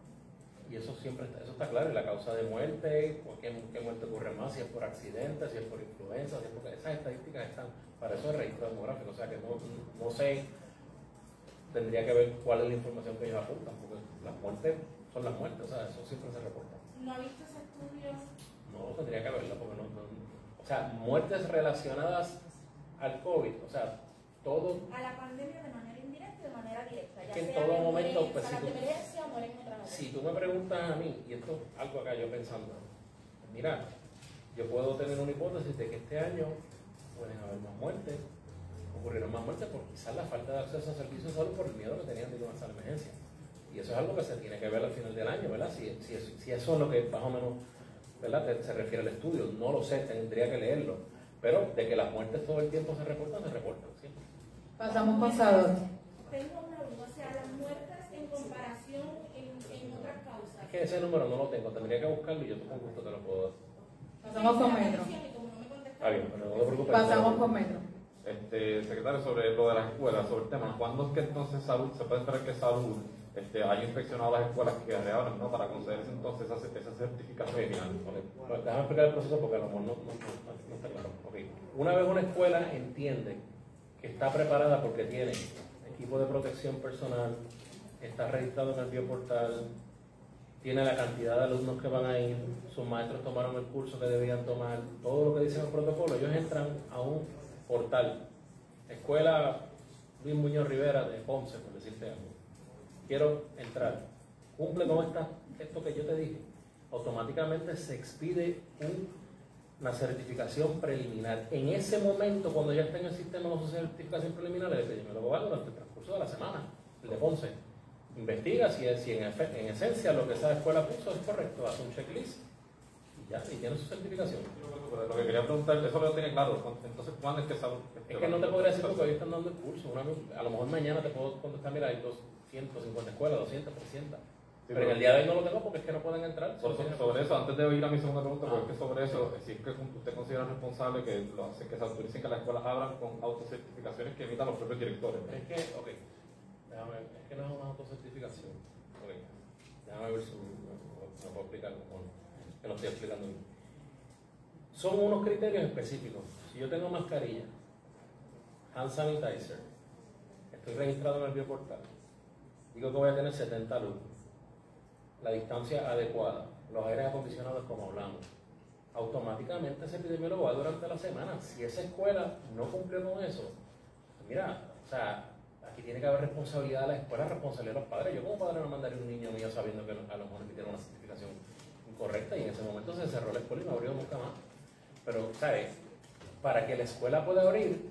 Y eso siempre está, eso está claro, y la causa de muerte, qué, qué muerte ocurre más, si es por accidente, si es por influenza, si es porque esas estadísticas están, para eso el registro demográfico, o sea que no, no sé, tendría que ver cuál es la información que ellos apuntan, porque las muertes son las muertes, o sea, eso siempre se reporta. ¿No ha visto ese estudio? No, tendría que verlo, porque no, no, o sea, muertes relacionadas al COVID, o sea, todo... A la pandemia de manera indirecta y de manera directa. Ya que en sea todo que momento, mueren en pues, salas si de tú- emergencia o mueren en otras áreas. Si tú me preguntas a mí, y esto es algo acá yo pensando, mira, yo puedo tener una hipótesis de que este año pueden haber más muertes, ocurrieron más muertes por quizás la falta de acceso a servicios de salud por el miedo que tenían de ir a una sala de emergencia. Y eso es algo que se tiene que ver al final del año, ¿verdad? Si, si, si eso es lo que más o menos, ¿verdad?, se refiere al estudio, no lo sé, tendría que leerlo. Pero de que las muertes todo el tiempo se reportan, se reportan siempre. Pasamos con Salud. Tengo una duda, o sea, las muertes en comparación en, en otras causas. Es que ese número no lo tengo, tendría que buscarlo y yo con gusto te lo puedo dar. Pasamos con Metro. Está bien, pero no te preocupes. Pasamos con Metro. Este, secretario, sobre lo de las escuelas, sobre el tema, ¿cuándo es que entonces Salud, se puede esperar que Salud este, haya inspeccionado las escuelas que reabran, ¿no?, para conceder entonces esa, esa certificación final? Bueno, déjame explicar el proceso porque a lo mejor no, no, no, no está claro. Okay. Una vez una escuela entiende que está preparada porque tiene equipo de protección personal, está registrado en el bioportal, tiene la cantidad de alumnos que van a ir, sus maestros tomaron el curso que debían tomar, todo lo que dice el protocolo, ellos entran a un portal, Escuela Luis Muñoz Rivera de Ponce, por decirte algo. Quiero entrar, cumple con esta, esto que yo te dije, automáticamente se expide un, una certificación preliminar. En ese momento, cuando ya está en el sistema de certificación preliminar, el epidemiólogo va durante el transcurso de la semana, el de Ponce. Investiga si, es, si en, efe, en esencia lo que esa escuela puso es correcto, hace un checklist y ya, y tiene su certificación. Lo que quería preguntar, eso lo tiene claro, entonces, ¿cuándo es que Salud? Es que no te podría decir porque hoy están dando el curso. Una, a lo mejor mañana te puedo contestar, mira, hay doscientas cincuenta escuelas, doscientas, trescientas. Sí, pero en el día de hoy no lo tengo porque es que no pueden entrar. Sobre, Sobre, sobre eso, antes de ir a mi segunda pregunta, porque es que sobre eso, si es que usted considera responsable que, lo, que se autoricen que las escuelas abran con autocertificaciones que emitan los propios directores. es que, ok, déjame ver, es que no es una autocertificación. Ok, déjame ver si me, me puedo explicar como que lo estoy explicando bien. Son unos criterios específicos. Si yo tengo mascarilla, hand sanitizer, estoy registrado en el bioportal, digo que voy a tener setenta alumnos, la distancia adecuada, los aires acondicionados como hablamos, automáticamente ese epidemiólogo va durante la semana. Si esa escuela no cumple con eso, mira, o sea, aquí tiene que haber responsabilidad de la escuela, responsabilidad de los padres. Yo como padre no mandaré un niño mío sabiendo que a lo mejor me tiene una certificación incorrecta, y en ese momento se cerró la escuela y no abrió nunca más. Pero, ¿sabes? Para que la escuela pueda abrir,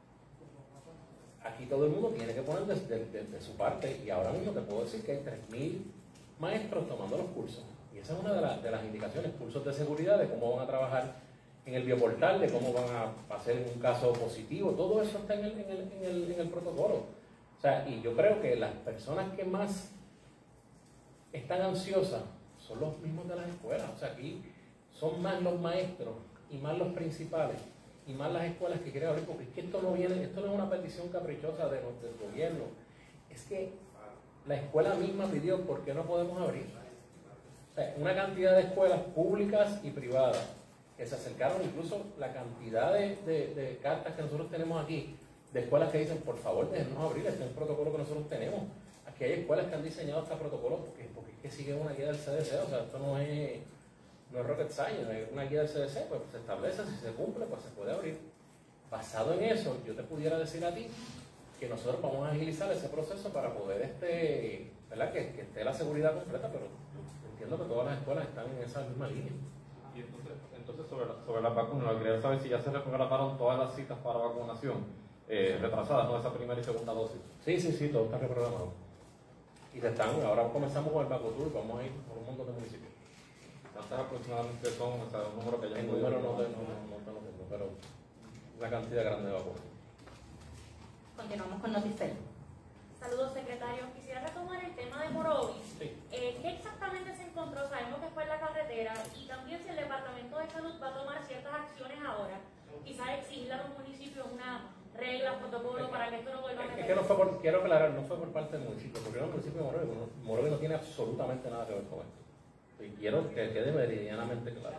aquí todo el mundo tiene que poner de, de, de, de su parte, y ahora mismo te puedo decir que hay tres mil maestros tomando los cursos. Y esa es una de, la, de las indicaciones, cursos de seguridad, de cómo van a trabajar en el bioportal, de cómo van a hacer un caso positivo, todo eso está en el, en el, en el, en el protocolo. O sea, y yo creo que las personas que más están ansiosas son los mismos de las escuelas. O sea, aquí son más los maestros y más los principales y más las escuelas que quieren abrir, porque es que esto no viene, esto no es una petición caprichosa de, del gobierno, es que la escuela misma pidió por qué no podemos abrir. O sea, una cantidad de escuelas públicas y privadas que se acercaron, incluso la cantidad de, de, de cartas que nosotros tenemos aquí, de escuelas que dicen, por favor, déjenos abrir, este es el protocolo que nosotros tenemos. Aquí hay escuelas que han diseñado este protocolo porque, porque es que siguen una guía del C D C, o sea, esto no es, no es rocket science, es una guía del C D C, pues se establece, si se cumple, pues se puede abrir. Basado en eso, yo te pudiera decir a ti que nosotros vamos a agilizar ese proceso para poder, este, ¿verdad? Que, que esté la seguridad completa, pero entiendo que todas las escuelas están en esa misma línea. Y entonces, entonces sobre, la, sobre las vacunas, quería saber si ya se reprogramaron todas las citas para vacunación eh, retrasadas, ¿no? Esa primera y segunda dosis. Sí, sí, sí, todo está reprogramado. Y se están, ahora comenzamos con el Vacotur, vamos a ir por un montón de municipios. ¿Cuántas aproximadamente son? O sea, un número que ya El número no, te, no, no, no te lo tengo, pero una cantidad grande de vacunas. Continuamos con Noticel. Saludos, secretario. Quisiera retomar el tema de Morovis. Sí. Eh, ¿Qué exactamente se encontró? Sabemos que fue en la carretera, y también si el Departamento de Salud va a tomar ciertas acciones ahora, quizás exigirle a los municipios una regla, protocolo para que esto no vuelva a Es repetir. que no fue por, quiero aclarar, no fue por parte del municipio, porque el municipio de Morovis, Morovis no tiene absolutamente nada que ver con esto. Y quiero que quede meridianamente claro.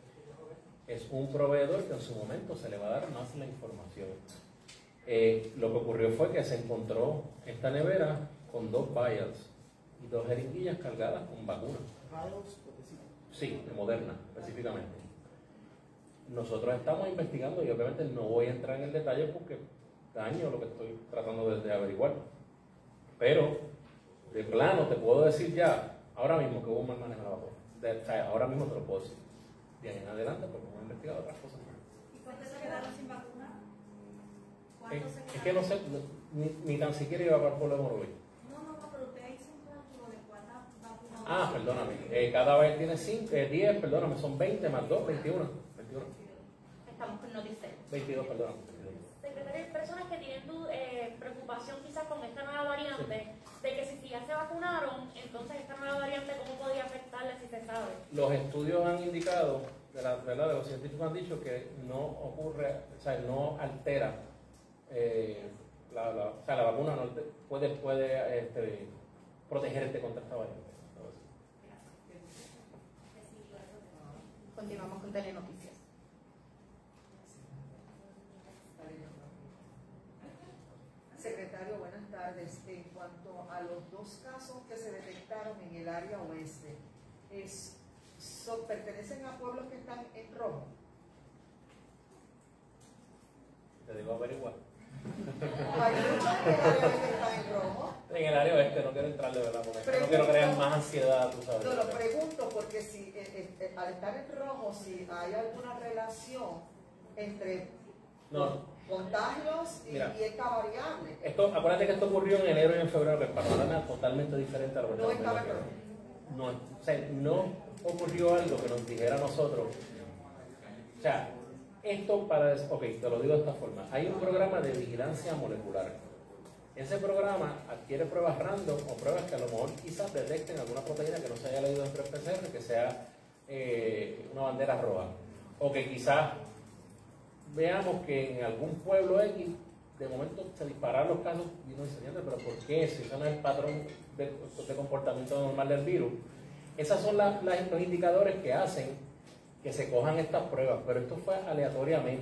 Es un proveedor que en su momento se le va a dar más la información. Eh, lo que ocurrió fue que se encontró esta nevera con dos vials y dos jeringuillas cargadas con vacunas. Sí, de Moderna, específicamente. Nosotros estamos investigando y obviamente no voy a entrar en el detalle porque daño lo que estoy tratando de, de averiguar. Pero, de plano, te puedo decir ya, ahora mismo que hubo un mal manejo de la vacuna. De, o sea, ahora mismo te lo puedo decir. Bien, en adelante, pues vamos a investigar otras cosas. ¿Y cuántos se quedaron sin vacunar? Es, ¿Cuántos se es quedaron? que no sé, ni, ni tan siquiera iba para el pueblo de Morovis. No, no, no, pero usted hizo un cálculo de cuántas vacunas. Ah, perdóname. Eh, cada vez tiene cinco, eh, diez, perdóname, son veinte más dos, veintiuno. veintiuno. Estamos con Noticel. veintidós, perdóname. Secretario, hay personas que tienen eh, preocupación quizás con esta nueva variante, de que si ya se vacunaron, entonces esta nueva variante, ¿cómo podría afectarle si se sabe? Los estudios han indicado, de la verdad, de los científicos han dicho que no ocurre, o sea, no altera, eh, la, la, o sea, la vacuna no alter- puede, puede este, protegerte contra esta variante. Continuamos con Telenoticias. Secretario, buenas tardes. En cuanto a los dos casos que se detectaron en el área oeste, es, so, ¿pertenecen a pueblos que están en rojo? Te digo averiguar. Hay muchos en el área oeste que están en rojo. En el área oeste no quiero entrarle, ¿verdad? Porque Pregunto, no quiero crear más ansiedad, tú sabes. No, lo pregunto porque si eh, eh, al estar en rojo, si hay alguna relación entre No. contagios y, Mira. y esta variable. Esto, acuérdate que esto ocurrió en enero y en febrero, que el panorama era totalmente diferente a lo que No estamos estaba en viendo rojo. aquí. No, o sea, no ocurrió algo que nos dijera a nosotros. O sea, esto para... Ok, te lo digo de esta forma. Hay un programa de vigilancia molecular. Ese programa adquiere pruebas random o pruebas que a lo mejor quizás detecten alguna proteína que no se haya leído dentro del P C R, que sea eh, una bandera roja. O que quizás veamos que en algún pueblo X de momento se dispararon los casos y uno dice, pero ¿por qué? Si eso no es el patrón de, de comportamiento normal del virus. Esos son la, la, los indicadores que hacen que se cojan estas pruebas, pero esto fue aleatoriamente.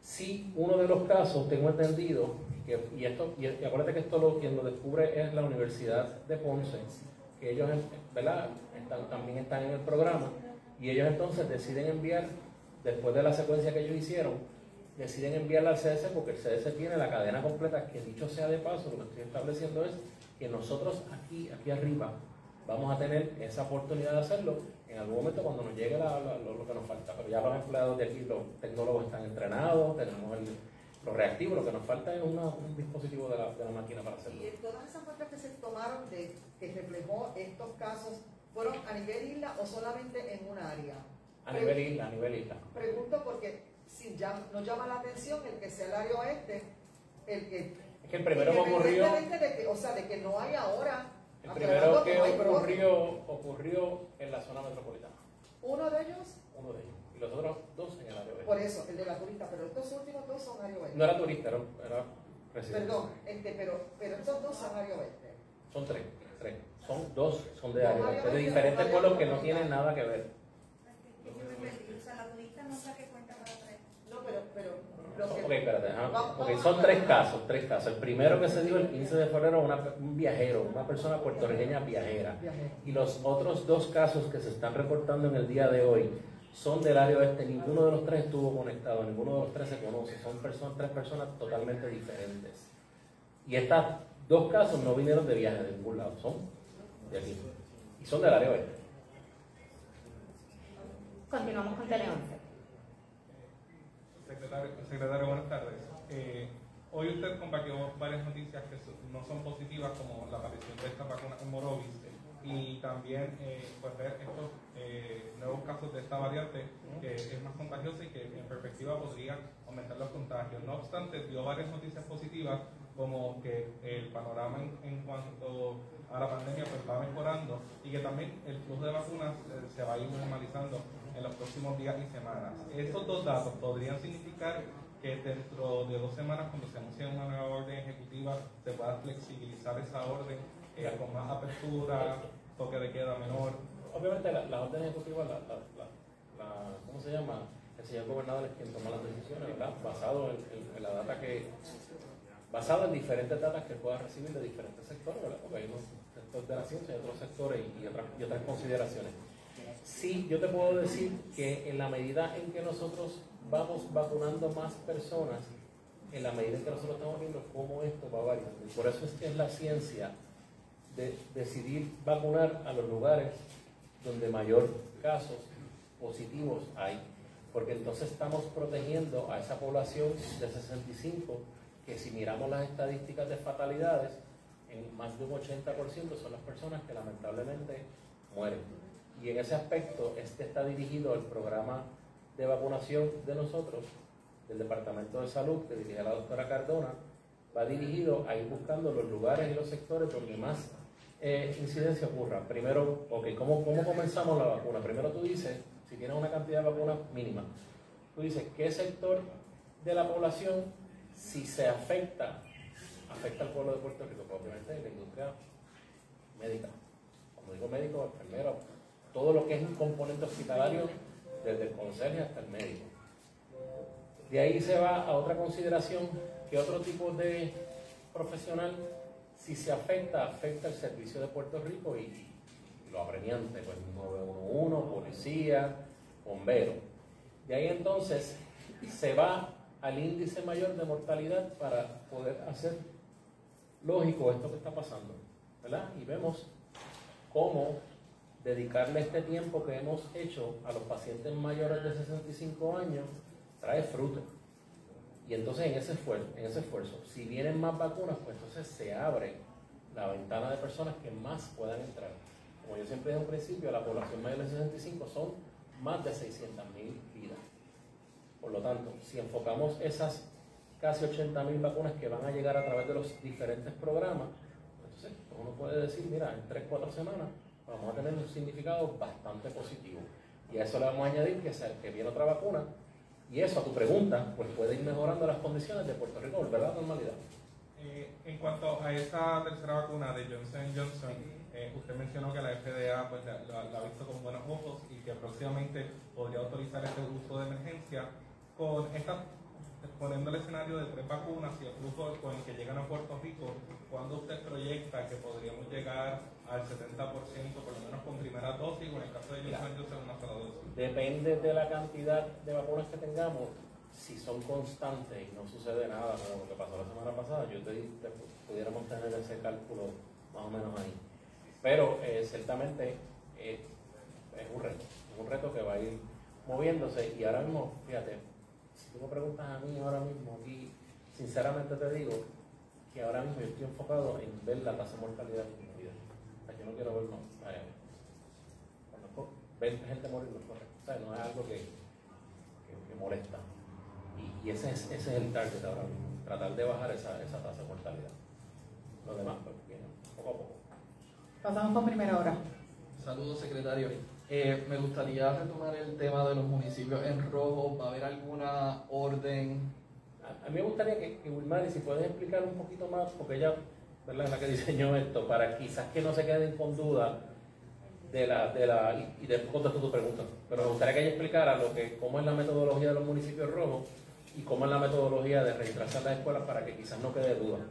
Sí, uno de los casos, tengo entendido, que, y, esto, y, y acuérdate que esto lo, quien lo descubre es la Universidad de Ponce, que ellos, ¿verdad?, están, también están en el programa, y ellos entonces deciden enviar, después de la secuencia que ellos hicieron, deciden enviarla al C D C porque el C D C tiene la cadena completa, que dicho sea de paso, lo que estoy estableciendo es que nosotros aquí, aquí arriba vamos a tener esa oportunidad de hacerlo en algún momento cuando nos llegue la, la, lo, lo que nos falta. Pero ya los empleados de aquí, los tecnólogos están entrenados, tenemos el, los reactivos, lo que nos falta es una, un dispositivo de la, de la máquina para hacerlo. Y todas esas muestras que se tomaron de que reflejó estos casos, ¿fueron a nivel isla o solamente en un área? A nivel isla, a nivel isla. Pregunto porque si ya, nos llama la atención el que sea el área oeste, el que... Es que el primero que ocurrió... De que, o sea, de que no hay ahora... El primero que no hay ocurrió, ocurrió en la zona metropolitana. ¿Uno de ellos? Uno de ellos. Y los otros dos en el área oeste. Por eso, el de la turista, pero estos últimos dos son área oeste. No era turista, era, era residente. Perdón, este, pero, pero estos dos son área oeste. Son tres, tres. Son dos, son de área oeste, de diferentes pueblos que no tienen nada que ver. O sea, la turista no saque cuenta para tres. No, pero, pero lo que... Ok, espérate, ajá. Okay, son tres casos, tres casos. El primero que se dijo el quince de febrero, una, un viajero, una persona puertorriqueña viajera. Y los otros dos casos que se están reportando en el día de hoy son del área oeste. Ninguno de los tres estuvo conectado, ninguno de los tres se conoce. Son personas, tres personas totalmente diferentes. Y estos dos casos no vinieron de viaje de ningún lado, son de aquí. Y son del área oeste. Continuamos con Tele once. Secretario, secretario, buenas tardes. Eh, hoy usted compartió varias noticias que no son positivas, como la aparición de esta vacuna en Morovis, y también eh, pues ver estos eh, nuevos casos de esta variante que es más contagiosa y que en perspectiva podría aumentar los contagios. No obstante, dio varias noticias positivas, como que el panorama en, en cuanto a la pandemia pues va mejorando y que también el flujo de vacunas eh, se va a ir normalizando en los próximos días y semanas. Estos dos datos podrían significar que dentro de dos semanas, cuando se anuncie una nueva orden ejecutiva, se pueda flexibilizar esa orden eh, con más apertura, toque de queda menor. Obviamente la, la orden ejecutiva, la, la, la, la, ¿cómo se llama? El señor gobernador es quien toma las decisiones, ¿verdad? Basado en, en, en la data que, basado en diferentes datas que pueda recibir de diferentes sectores, ¿verdad? Porque hay unos sectores de la ciencia y otros sectores y, y, otras, y otras consideraciones. Sí, yo te puedo decir que en la medida en que nosotros vamos vacunando más personas, en la medida en que nosotros estamos viendo cómo esto va variando. Y por eso es que es la ciencia de decidir vacunar a los lugares donde mayor casos positivos hay, porque entonces estamos protegiendo a esa población de sesenta y cinco, que si miramos las estadísticas de fatalidades, en más de un ochenta por ciento son las personas que lamentablemente mueren. Y en ese aspecto, este está dirigido al programa de vacunación de nosotros, del Departamento de Salud, que dirige la doctora Cardona, va dirigido a ir buscando los lugares y los sectores donde más eh, incidencia ocurra. Primero, ok, ¿cómo, ¿cómo comenzamos la vacuna? Primero tú dices, si tienes una cantidad de vacuna mínima, tú dices, ¿qué sector de la población, si se afecta, afecta al pueblo de Puerto Rico? Pues obviamente la industria médica. Cuando digo médico, enfermero, todo lo que es un componente hospitalario, desde el conserje hasta el médico. De ahí se va a otra consideración, que otro tipo de profesional, si se afecta, afecta el servicio de Puerto Rico y, y lo apremiante, pues nueve uno uno, policía, bombero. De ahí entonces se va al índice mayor de mortalidad para poder hacer lógico esto que está pasando, ¿verdad? Y vemos cómo dedicarle este tiempo que hemos hecho a los pacientes mayores de sesenta y cinco años trae fruto. Y entonces en ese esfuerzo, en ese esfuerzo, si vienen más vacunas, pues entonces se abre la ventana de personas que más puedan entrar. Como yo siempre dije al principio, la población mayor de sesenta y cinco son más de seiscientas mil vidas. Por lo tanto, si enfocamos esas casi ochenta mil vacunas que van a llegar a través de los diferentes programas, entonces uno puede decir, mira, en tres cuatro semanas vamos a tener un significado bastante positivo. Y a eso le vamos a añadir que, se, que viene otra vacuna. Y eso, a tu pregunta, pues puede ir mejorando las condiciones de Puerto Rico, volver a la normalidad. Eh, en cuanto a esa tercera vacuna de Johnson and Johnson, eh, usted mencionó que la F D A pues, la, la, la ha visto con buenos ojos y que próximamente podría autorizar este uso de emergencia. Con esta poniendo el escenario de tres vacunas y el flujo con el que llegan a Puerto Rico, ¿cuándo usted proyecta que podríamos llegar al setenta por ciento, por lo menos con primera dosis, o en el caso de Johnson Johnson una sola dosis? Depende de la cantidad de vacunas que tengamos. Si son constantes y no sucede nada como lo que pasó la semana pasada, yo te, te pudiéramos tener ese cálculo más o menos ahí. Pero eh, ciertamente eh, es un reto, es un reto que va a ir moviéndose. Y ahora mismo, fíjate, si tú me preguntas a mí ahora mismo, aquí sinceramente te digo que ahora mismo yo estoy enfocado en ver la tasa de mortalidad en mi vida. O sea, yo no quiero ver más. Eh, ver gente morir no es correcto. O sea, no es algo que, que, que molesta. Y, y ese, es, ese es el target ahora mismo, tratar de bajar esa, esa tasa de mortalidad. Lo demás, pues, viene poco a poco. Pasamos con primera hora. Saludos, secretario. Eh, me gustaría retomar el tema de los municipios en rojo. ¿Va a haber alguna orden? A, a mí me gustaría que, que Wilmary, si puedes explicar un poquito más, porque ella, ¿verdad?, es la que diseñó esto, para quizás que no se queden con duda de la, de la, y, y después contesto tu pregunta, pero me gustaría que ella explicara lo que, cómo es la metodología de los municipios rojos y cómo es la metodología de registrarse en las escuelas, para que quizás no quede duda.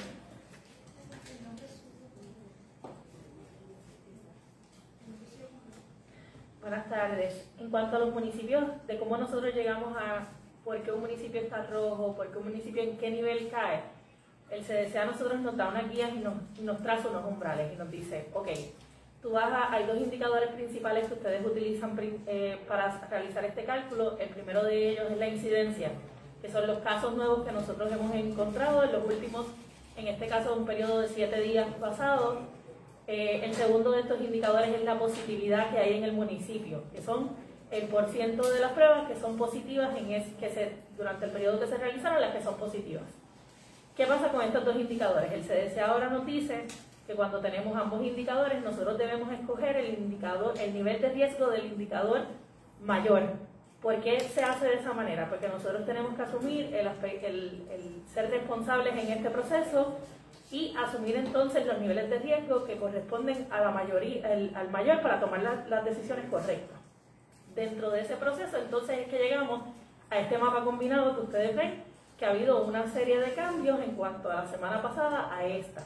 Buenas tardes. En cuanto a los municipios, de cómo nosotros llegamos a por qué un municipio está rojo, por qué un municipio en qué nivel cae, el C D C a nosotros nos da unas guías y nos, nos traza unos umbrales y nos dice, ok, tú vas a, hay dos indicadores principales que ustedes utilizan eh, para realizar este cálculo. El primero de ellos es la incidencia, que son los casos nuevos que nosotros hemos encontrado en los últimos, en este caso un periodo de siete días pasados. Eh, el segundo de estos indicadores es la positividad que hay en el municipio, que son el por ciento de las pruebas que son positivas en es, que se, durante el periodo que se realizaron, las que son positivas. ¿Qué pasa con estos dos indicadores? El C D C ahora nos dice que cuando tenemos ambos indicadores, nosotros debemos escoger el indicador, el nivel de riesgo del indicador mayor. ¿Por qué se hace de esa manera? Porque nosotros tenemos que asumir el, el, el ser responsables en este proceso y asumir entonces los niveles de riesgo que corresponden a la mayoría, el, al mayor, para tomar la, las decisiones correctas. Dentro de ese proceso, entonces, es que llegamos a este mapa combinado que ustedes ven, que ha habido una serie de cambios en cuanto a la semana pasada a esta.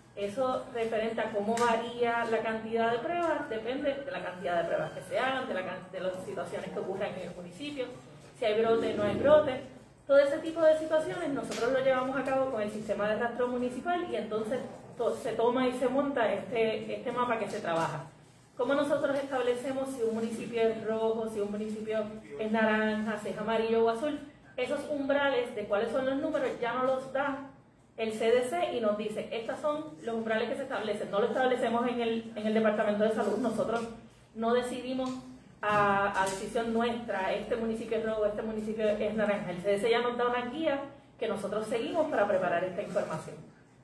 Eso referente a cómo varía la cantidad de pruebas, depende de la cantidad de pruebas que se hagan, de, la, de las situaciones que ocurran en el municipio, si hay brote o no hay brote. Todo ese tipo de situaciones nosotros lo llevamos a cabo con el sistema de rastreo municipal y entonces to se toma y se monta este, este mapa que se trabaja. ¿Cómo nosotros establecemos si un municipio es rojo, si un municipio es naranja, si es amarillo o azul? Esos umbrales de cuáles son los números ya no los da el C D C y nos dice, estos son los umbrales que se establecen. No lo establecemos en el, en el Departamento de Salud, nosotros no decidimos a, a decisión nuestra, este municipio es rojo, este municipio es naranja. El C D C ya nos da una guía que nosotros seguimos para preparar esta información.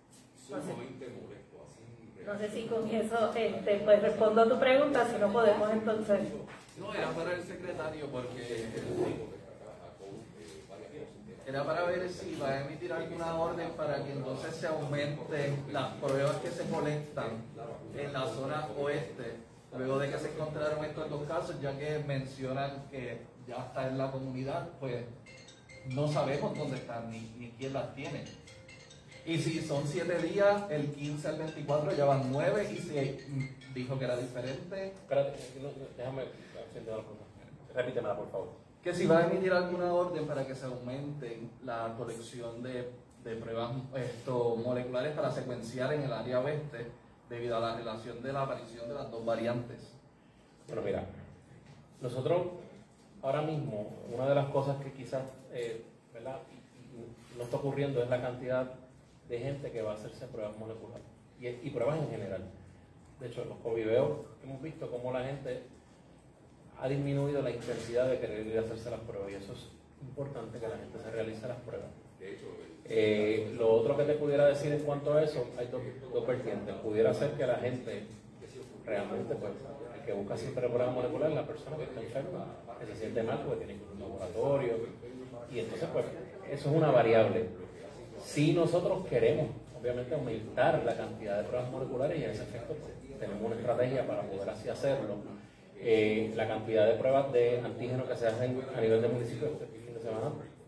No sé, no sé si con eso este, pues respondo a tu pregunta, si no podemos entonces... No, era para el secretario porque... Era para ver si va a emitir alguna orden para que entonces se aumenten las pruebas que se colectan en la zona oeste, luego de que se encontraron estos dos casos, ya que mencionan que ya está en la comunidad, pues no sabemos dónde están ni, ni quién las tiene. Y si son siete días, el quince al veinticuatro ya van nueve, y si dijo que era diferente... Espérate, déjame... Repítemela, por favor. Que si va a emitir alguna orden para que se aumenten la colección de, de pruebas esto, moleculares para secuenciar en el área oeste debido a la relación de la aparición de las dos variantes. Bueno, mira, nosotros ahora mismo, una de las cosas que quizás eh, ¿verdad? no está ocurriendo es la cantidad de gente que va a hacerse pruebas moleculares y, y pruebas en general. De hecho, en los covideos hemos visto cómo la gente ha disminuido la intensidad de querer ir a hacerse las pruebas, y eso es importante, que la gente se realice las pruebas. Eh, lo otro que te pudiera decir en cuanto a eso, hay dos, dos vertientes. Pudiera ser que la gente realmente, pues, el que busca siempre pruebas moleculares, la persona que está enferma, que se siente mal porque tiene que ir a un laboratorio, y entonces, pues, eso es una variable. Si nosotros queremos, obviamente, aumentar la cantidad de pruebas moleculares, y en ese efecto, pues, tenemos una estrategia para poder así hacerlo. Eh, la cantidad de pruebas de antígenos que se hacen a nivel de municipio este fin de semana,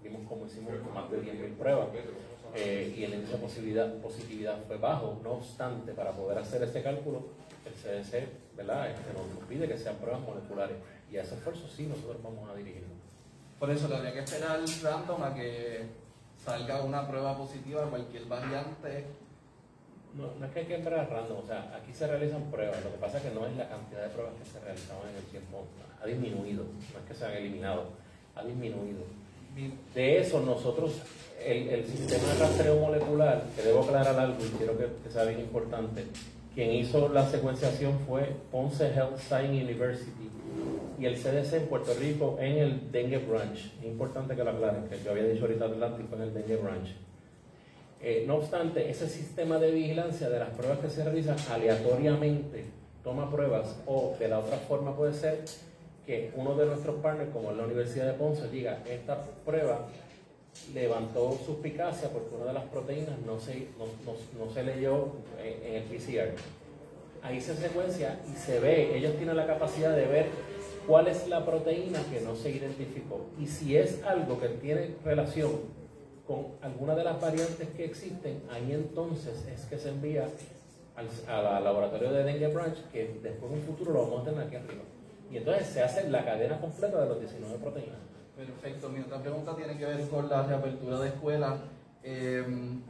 vimos cómo hicimos más de diez mil pruebas eh, y el índice de positividad, positividad fue bajo. No obstante, para poder hacer este cálculo, el C D C, ¿verdad?, este, nos pide que sean pruebas moleculares, y a ese esfuerzo sí nosotros vamos a dirigirnos. Por eso le habría que esperar random a que salga una prueba positiva a cualquier variante. No, no es que hay que entrar random, o sea, aquí se realizan pruebas, lo que pasa es que no es la cantidad de pruebas que se realizaban en el tiempo, ha disminuido, no es que se han eliminado, ha disminuido. De eso nosotros, el, el sistema de rastreo molecular, que debo aclarar algo y quiero que, que sea bien importante, quien hizo la secuenciación fue Ponce Health Science University y el C D C en Puerto Rico en el Dengue Branch. Es importante que lo aclaren, que yo había dicho ahorita adelante, fue en el Dengue Branch. Eh, no obstante, ese sistema de vigilancia de las pruebas que se realizan aleatoriamente toma pruebas, o de la otra forma puede ser que uno de nuestros partners, como es la Universidad de Ponce, diga, esta prueba levantó suspicacia porque una de las proteínas no se, no, no, no se leyó en, en el P C R. Ahí se secuencia y se ve, ellos tienen la capacidad de ver cuál es la proteína que no se identificó. Y si es algo que tiene relación con alguna de las variantes que existen, ahí entonces es que se envía al, al laboratorio de Dengue Branch, que después en un futuro lo vamos a tener aquí arriba. Y entonces se hace la cadena completa de los diecinueve proteínas. Perfecto. Mi otra pregunta tiene que ver con la reapertura de escuelas. Eh,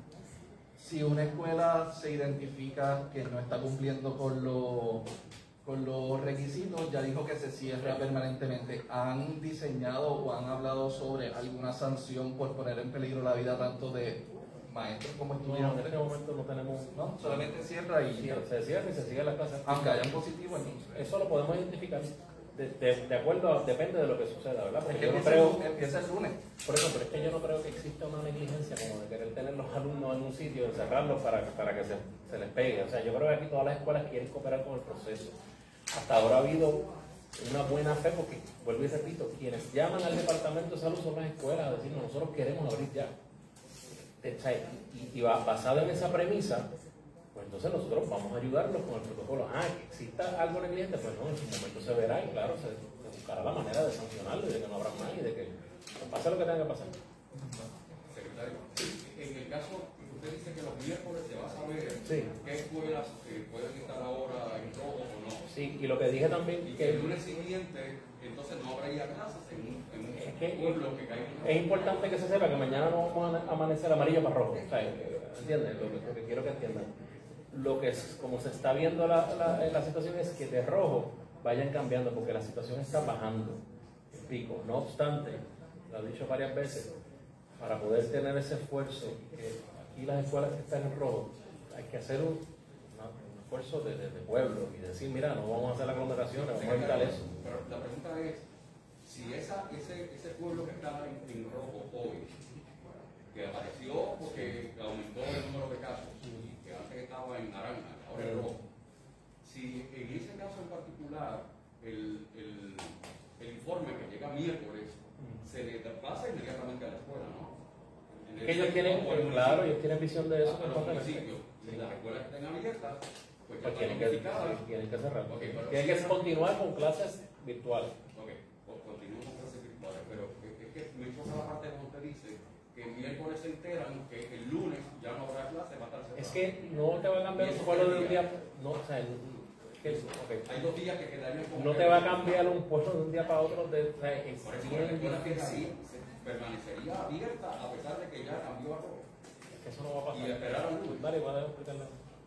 si una escuela se identifica que no está cumpliendo con los con los requisitos, ya dijo que se cierra permanentemente. ¿Han diseñado o han hablado sobre alguna sanción por poner en peligro la vida tanto de maestros como estudiantes? No, en este momento no tenemos... ¿No? Solamente cierra y... Sí, se cierra y se sigue la clase. Aunque hayan positivo, entonces. Eso lo podemos identificar. De, de, de acuerdo, a, depende de lo que suceda, ¿verdad? Porque es que yo no empieza, creo... empieza el lunes. Por eso, pero es que yo no creo que exista una negligencia como de querer tener los alumnos en un sitio, encerrarlos para, para que se, se les pegue. O sea, yo creo que aquí todas las escuelas quieren cooperar con el proceso. Hasta ahora ha habido una buena fe, porque, vuelvo y repito, quienes llaman al Departamento de Salud son las escuelas a decirnos, nosotros queremos abrir ya. Y, y basado en esa premisa, pues entonces nosotros vamos a ayudarlos con el protocolo. Ah, que exista algo negligente, pues no, en su momento se verá y claro, se, se buscará la manera de sancionarlo y de que no habrá más y de que pase lo que tenga que pasar. Secretario, en el caso, usted dice que los miércoles se va a saber sí. qué escuelas eh, pueden estar ahora en rojo o no. Sí, y lo que dije también... Y que el lunes siguiente, entonces no habrá ya clases en, en un es que, pueblo que caiga en rojo. Es importante que se sepa que mañana no vamos a amanecer amarillo para rojo. O sea, ¿entiendes? Lo que, lo que quiero que entiendan. Lo que es, como se está viendo la, la, la situación es que de rojo vayan cambiando porque la situación está bajando. Pico. No obstante, lo he dicho varias veces, para poder tener ese esfuerzo, que aquí las escuelas que están en rojo, hay que hacer un, una, un esfuerzo de, de, de pueblo y decir, mira, no vamos a hacer aglomeraciones, vamos a evitar eso. Pero la pregunta es, si esa, ese, ese pueblo que está en, en rojo hoy, que apareció porque aumentó el número de casos, y que antes estaba en naranja, ahora en rojo, si en ese caso en particular el, el, el informe que llega miércoles se le pasa inmediatamente a la escuela, ¿no? Que ellos tienen, pues, claro, ellos tienen visión de eso. A los municipios, si las escuelas que estén abiertas, pues, pues tienen, que, tienen que cerrar. Okay, tienen que continuar con clases virtuales. Ok, pues continuamos con clases virtuales, pero es que me choca la parte donde usted dice que el miércoles se enteran que el lunes ya no habrá clase, va a estar cerrado. Es que no te va a cambiar un pueblo de un día, no, o sea, que, okay. Hay dos días que quedarían como no te va a cambiar un pueblo de un día para otro, de, o sea, es por eso bien la escuela que difícil. sí permanecería abierta a pesar de que ya cambió a rojo. Eso no va a pasar. Y esperar al lunes. Vale, voy a explicarle.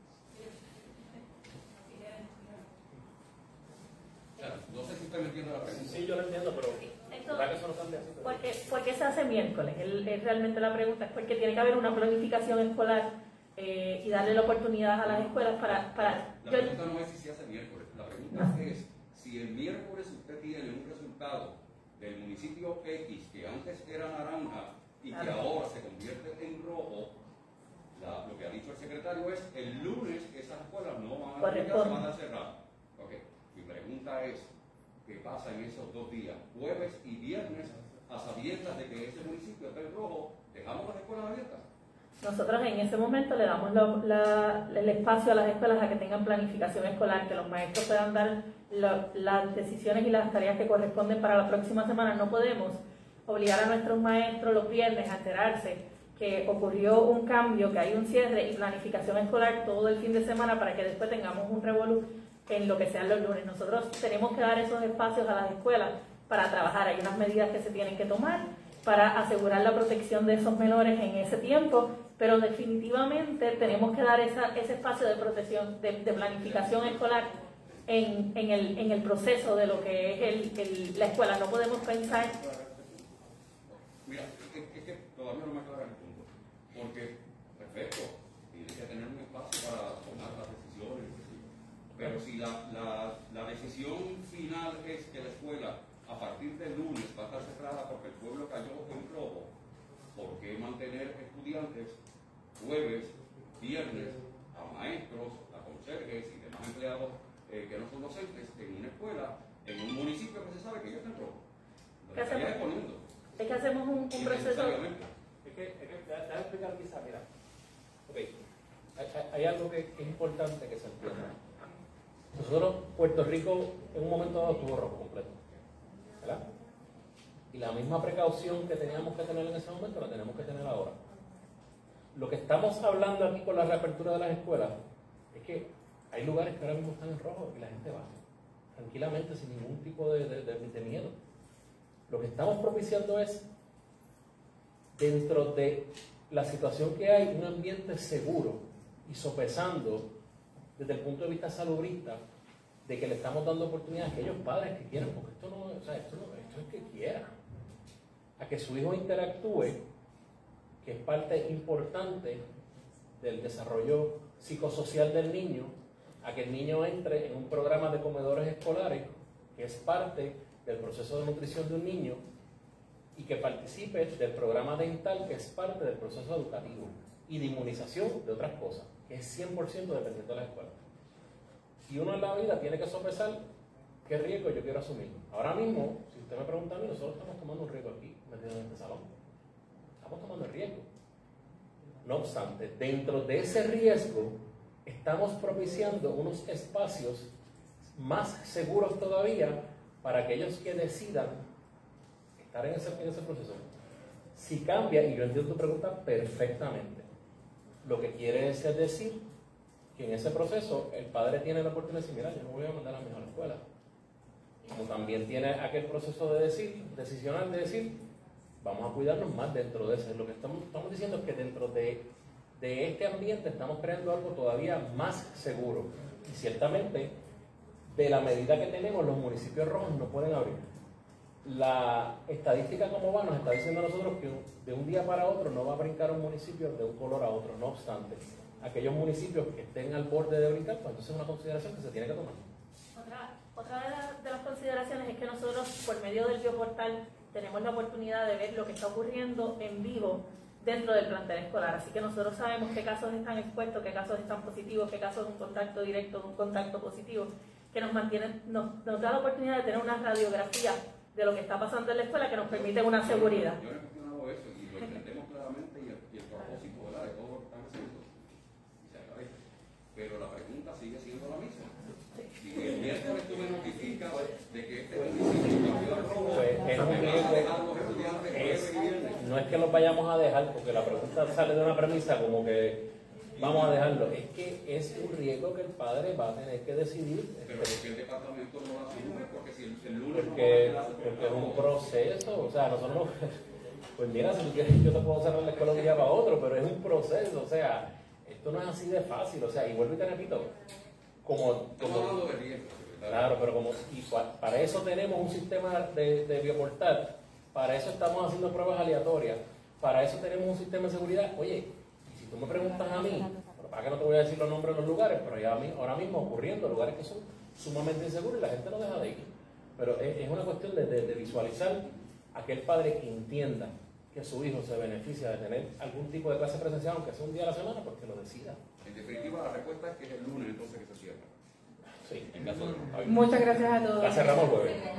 No sé si usted me entiende la pregunta. Sí, yo lo entiendo, pero ¿verdad que eso no cambia así? ¿Por qué, ¿Por qué se hace miércoles? El, es realmente la pregunta. Es porque tiene que haber una planificación escolar eh, y darle la oportunidad a las escuelas para... para la yo, pregunta no es si se hace miércoles. La pregunta no. es si el miércoles usted tiene un resultado del municipio X que antes era naranja y que claro. ahora se convierte en rojo. La, lo que ha dicho el secretario es el lunes esas escuelas no van a abrir, se van a cerrar. Okay. Mi pregunta es, ¿qué pasa en esos dos días? Jueves y viernes, a sabiendas de que ese municipio está en rojo, ¿dejamos las escuelas abiertas? Nosotros en ese momento le damos la, la, el espacio a las escuelas a que tengan planificación escolar, que los maestros puedan dar la, las decisiones y las tareas que corresponden para la próxima semana. No podemos obligar a nuestros maestros los viernes a enterarse que ocurrió un cambio, que hay un cierre y planificación escolar todo el fin de semana para que después tengamos un revolú en lo que sean los lunes. Nosotros tenemos que dar esos espacios a las escuelas para trabajar. Hay unas medidas que se tienen que tomar para asegurar la protección de esos menores en ese tiempo, pero definitivamente tenemos que dar esa, ese espacio de protección, de, de planificación escolar en, en, el, en el proceso de lo que es el, el, la escuela. No podemos pensar... Mira, es, es que todavía no me aclara el punto, porque, perfecto, tiene que tener un espacio para tomar las decisiones, pero si la, la, la decisión final es que la escuela a partir del lunes va a estar cerrada porque el pueblo cayó en robo, ¿por qué mantener estudiantes jueves, viernes, a maestros, a conserjes y demás empleados eh, que no son docentes en una escuela, en un municipio que se sabe que ya está en robo? ¿Qué hacemos? Es que hacemos un, un proceso... Es que, es que, déjame explicar quizá, mira, ok, hay, hay algo que es importante que se entienda. Nosotros, Puerto Rico, en un momento dado estuvo rojo completo, ¿verdad? Y la misma precaución que teníamos que tener en ese momento la tenemos que tener ahora. Lo que estamos hablando aquí con la reapertura de las escuelas es que hay lugares que ahora mismo están en rojo y la gente va tranquilamente, sin ningún tipo de, de, de, de miedo. Lo que estamos propiciando es, dentro de la situación que hay, un ambiente seguro y sopesando desde el punto de vista salubrista de que le estamos dando oportunidad a aquellos padres que quieran, porque esto no, o sea, esto no, esto es que quieran, a que su hijo interactúe, que es parte importante del desarrollo psicosocial del niño, a que el niño entre en un programa de comedores escolares, que es parte del proceso de nutrición de un niño, y que participe del programa dental, que es parte del proceso educativo, y de inmunización de otras cosas, que es cien por ciento dependiente de la escuela. Y uno en la vida tiene que sopesar qué riesgo yo quiero asumir. Ahora mismo, si usted me pregunta a mí, nosotros estamos tomando un riesgo aquí, metidos en este salón. Estamos tomando el riesgo. No obstante, dentro de ese riesgo, estamos propiciando unos espacios más seguros todavía para aquellos que decidan estar en ese, en ese proceso. Si cambia, y yo entiendo tu pregunta perfectamente, lo que quiere es decir que en ese proceso el padre tiene la oportunidad de decir, mira, yo no voy a mandar a mi hijo a la escuela. Como también tiene aquel proceso de decir, decisional de decir, vamos a cuidarnos más dentro de eso. Lo que estamos, estamos diciendo es que dentro de, de este ambiente estamos creando algo todavía más seguro. Y ciertamente, de la medida que tenemos, los municipios rojos no pueden abrir. La estadística como va nos está diciendo a nosotros que de un día para otro no va a brincar un municipio de un color a otro. No obstante, aquellos municipios que estén al borde de brincar, pues entonces es una consideración que se tiene que tomar. Otra, otra de, la, de las consideraciones es que nosotros, por medio del bioportal, tenemos la oportunidad de ver lo que está ocurriendo en vivo dentro del plantel escolar. Así que nosotros sabemos qué casos están expuestos, qué casos están positivos, qué casos de un contacto directo, de un contacto positivo, que nos mantienen, nos, nos da la oportunidad de tener una radiografía de lo que está pasando en la escuela que nos permite una seguridad. Yo no he cuestionado eso y lo entendemos claramente y el, y el propósito, ¿verdad?, de todo lo que están haciendo. Y se agradece. Pero la pregunta sigue siendo la misma. Si el miércoles tú me notificas de que este municipio cambió el robo, pues es un riesgo. No es que los vayamos a dejar, porque la pregunta sale de una premisa como que vamos a dejarlo. Es que es un riesgo que el padre va a tener que decidir. Pero porque el departamento no lo asume, porque si el, el lunes porque, no va a porque es un proceso, o sea, nosotros no, pues mira, si tú quieres yo te puedo cerrar la escuela de un día para otro, pero es un proceso, o sea, esto no es así de fácil, o sea, y vuelvo y te repito, como, como hablando de riesgo, claro, pero como, y pa, para eso tenemos un sistema de, de bioportal, para eso estamos haciendo pruebas aleatorias, para eso tenemos un sistema de seguridad. Oye, si tú me preguntas a mí, para que no te voy a decir los nombres de los lugares, pero ya ahora mismo ocurriendo lugares que son sumamente inseguros y la gente no deja de ir. Pero es, es una cuestión de, de, de visualizar a aquel padre que entienda que su hijo se beneficia de tener algún tipo de clase presencial, aunque sea un día a la semana, porque lo decida. En definitiva, la respuesta es que es el lunes entonces que se cierra. Sí, en caso de... Muchas gracias a todos. La cerramos el jueves.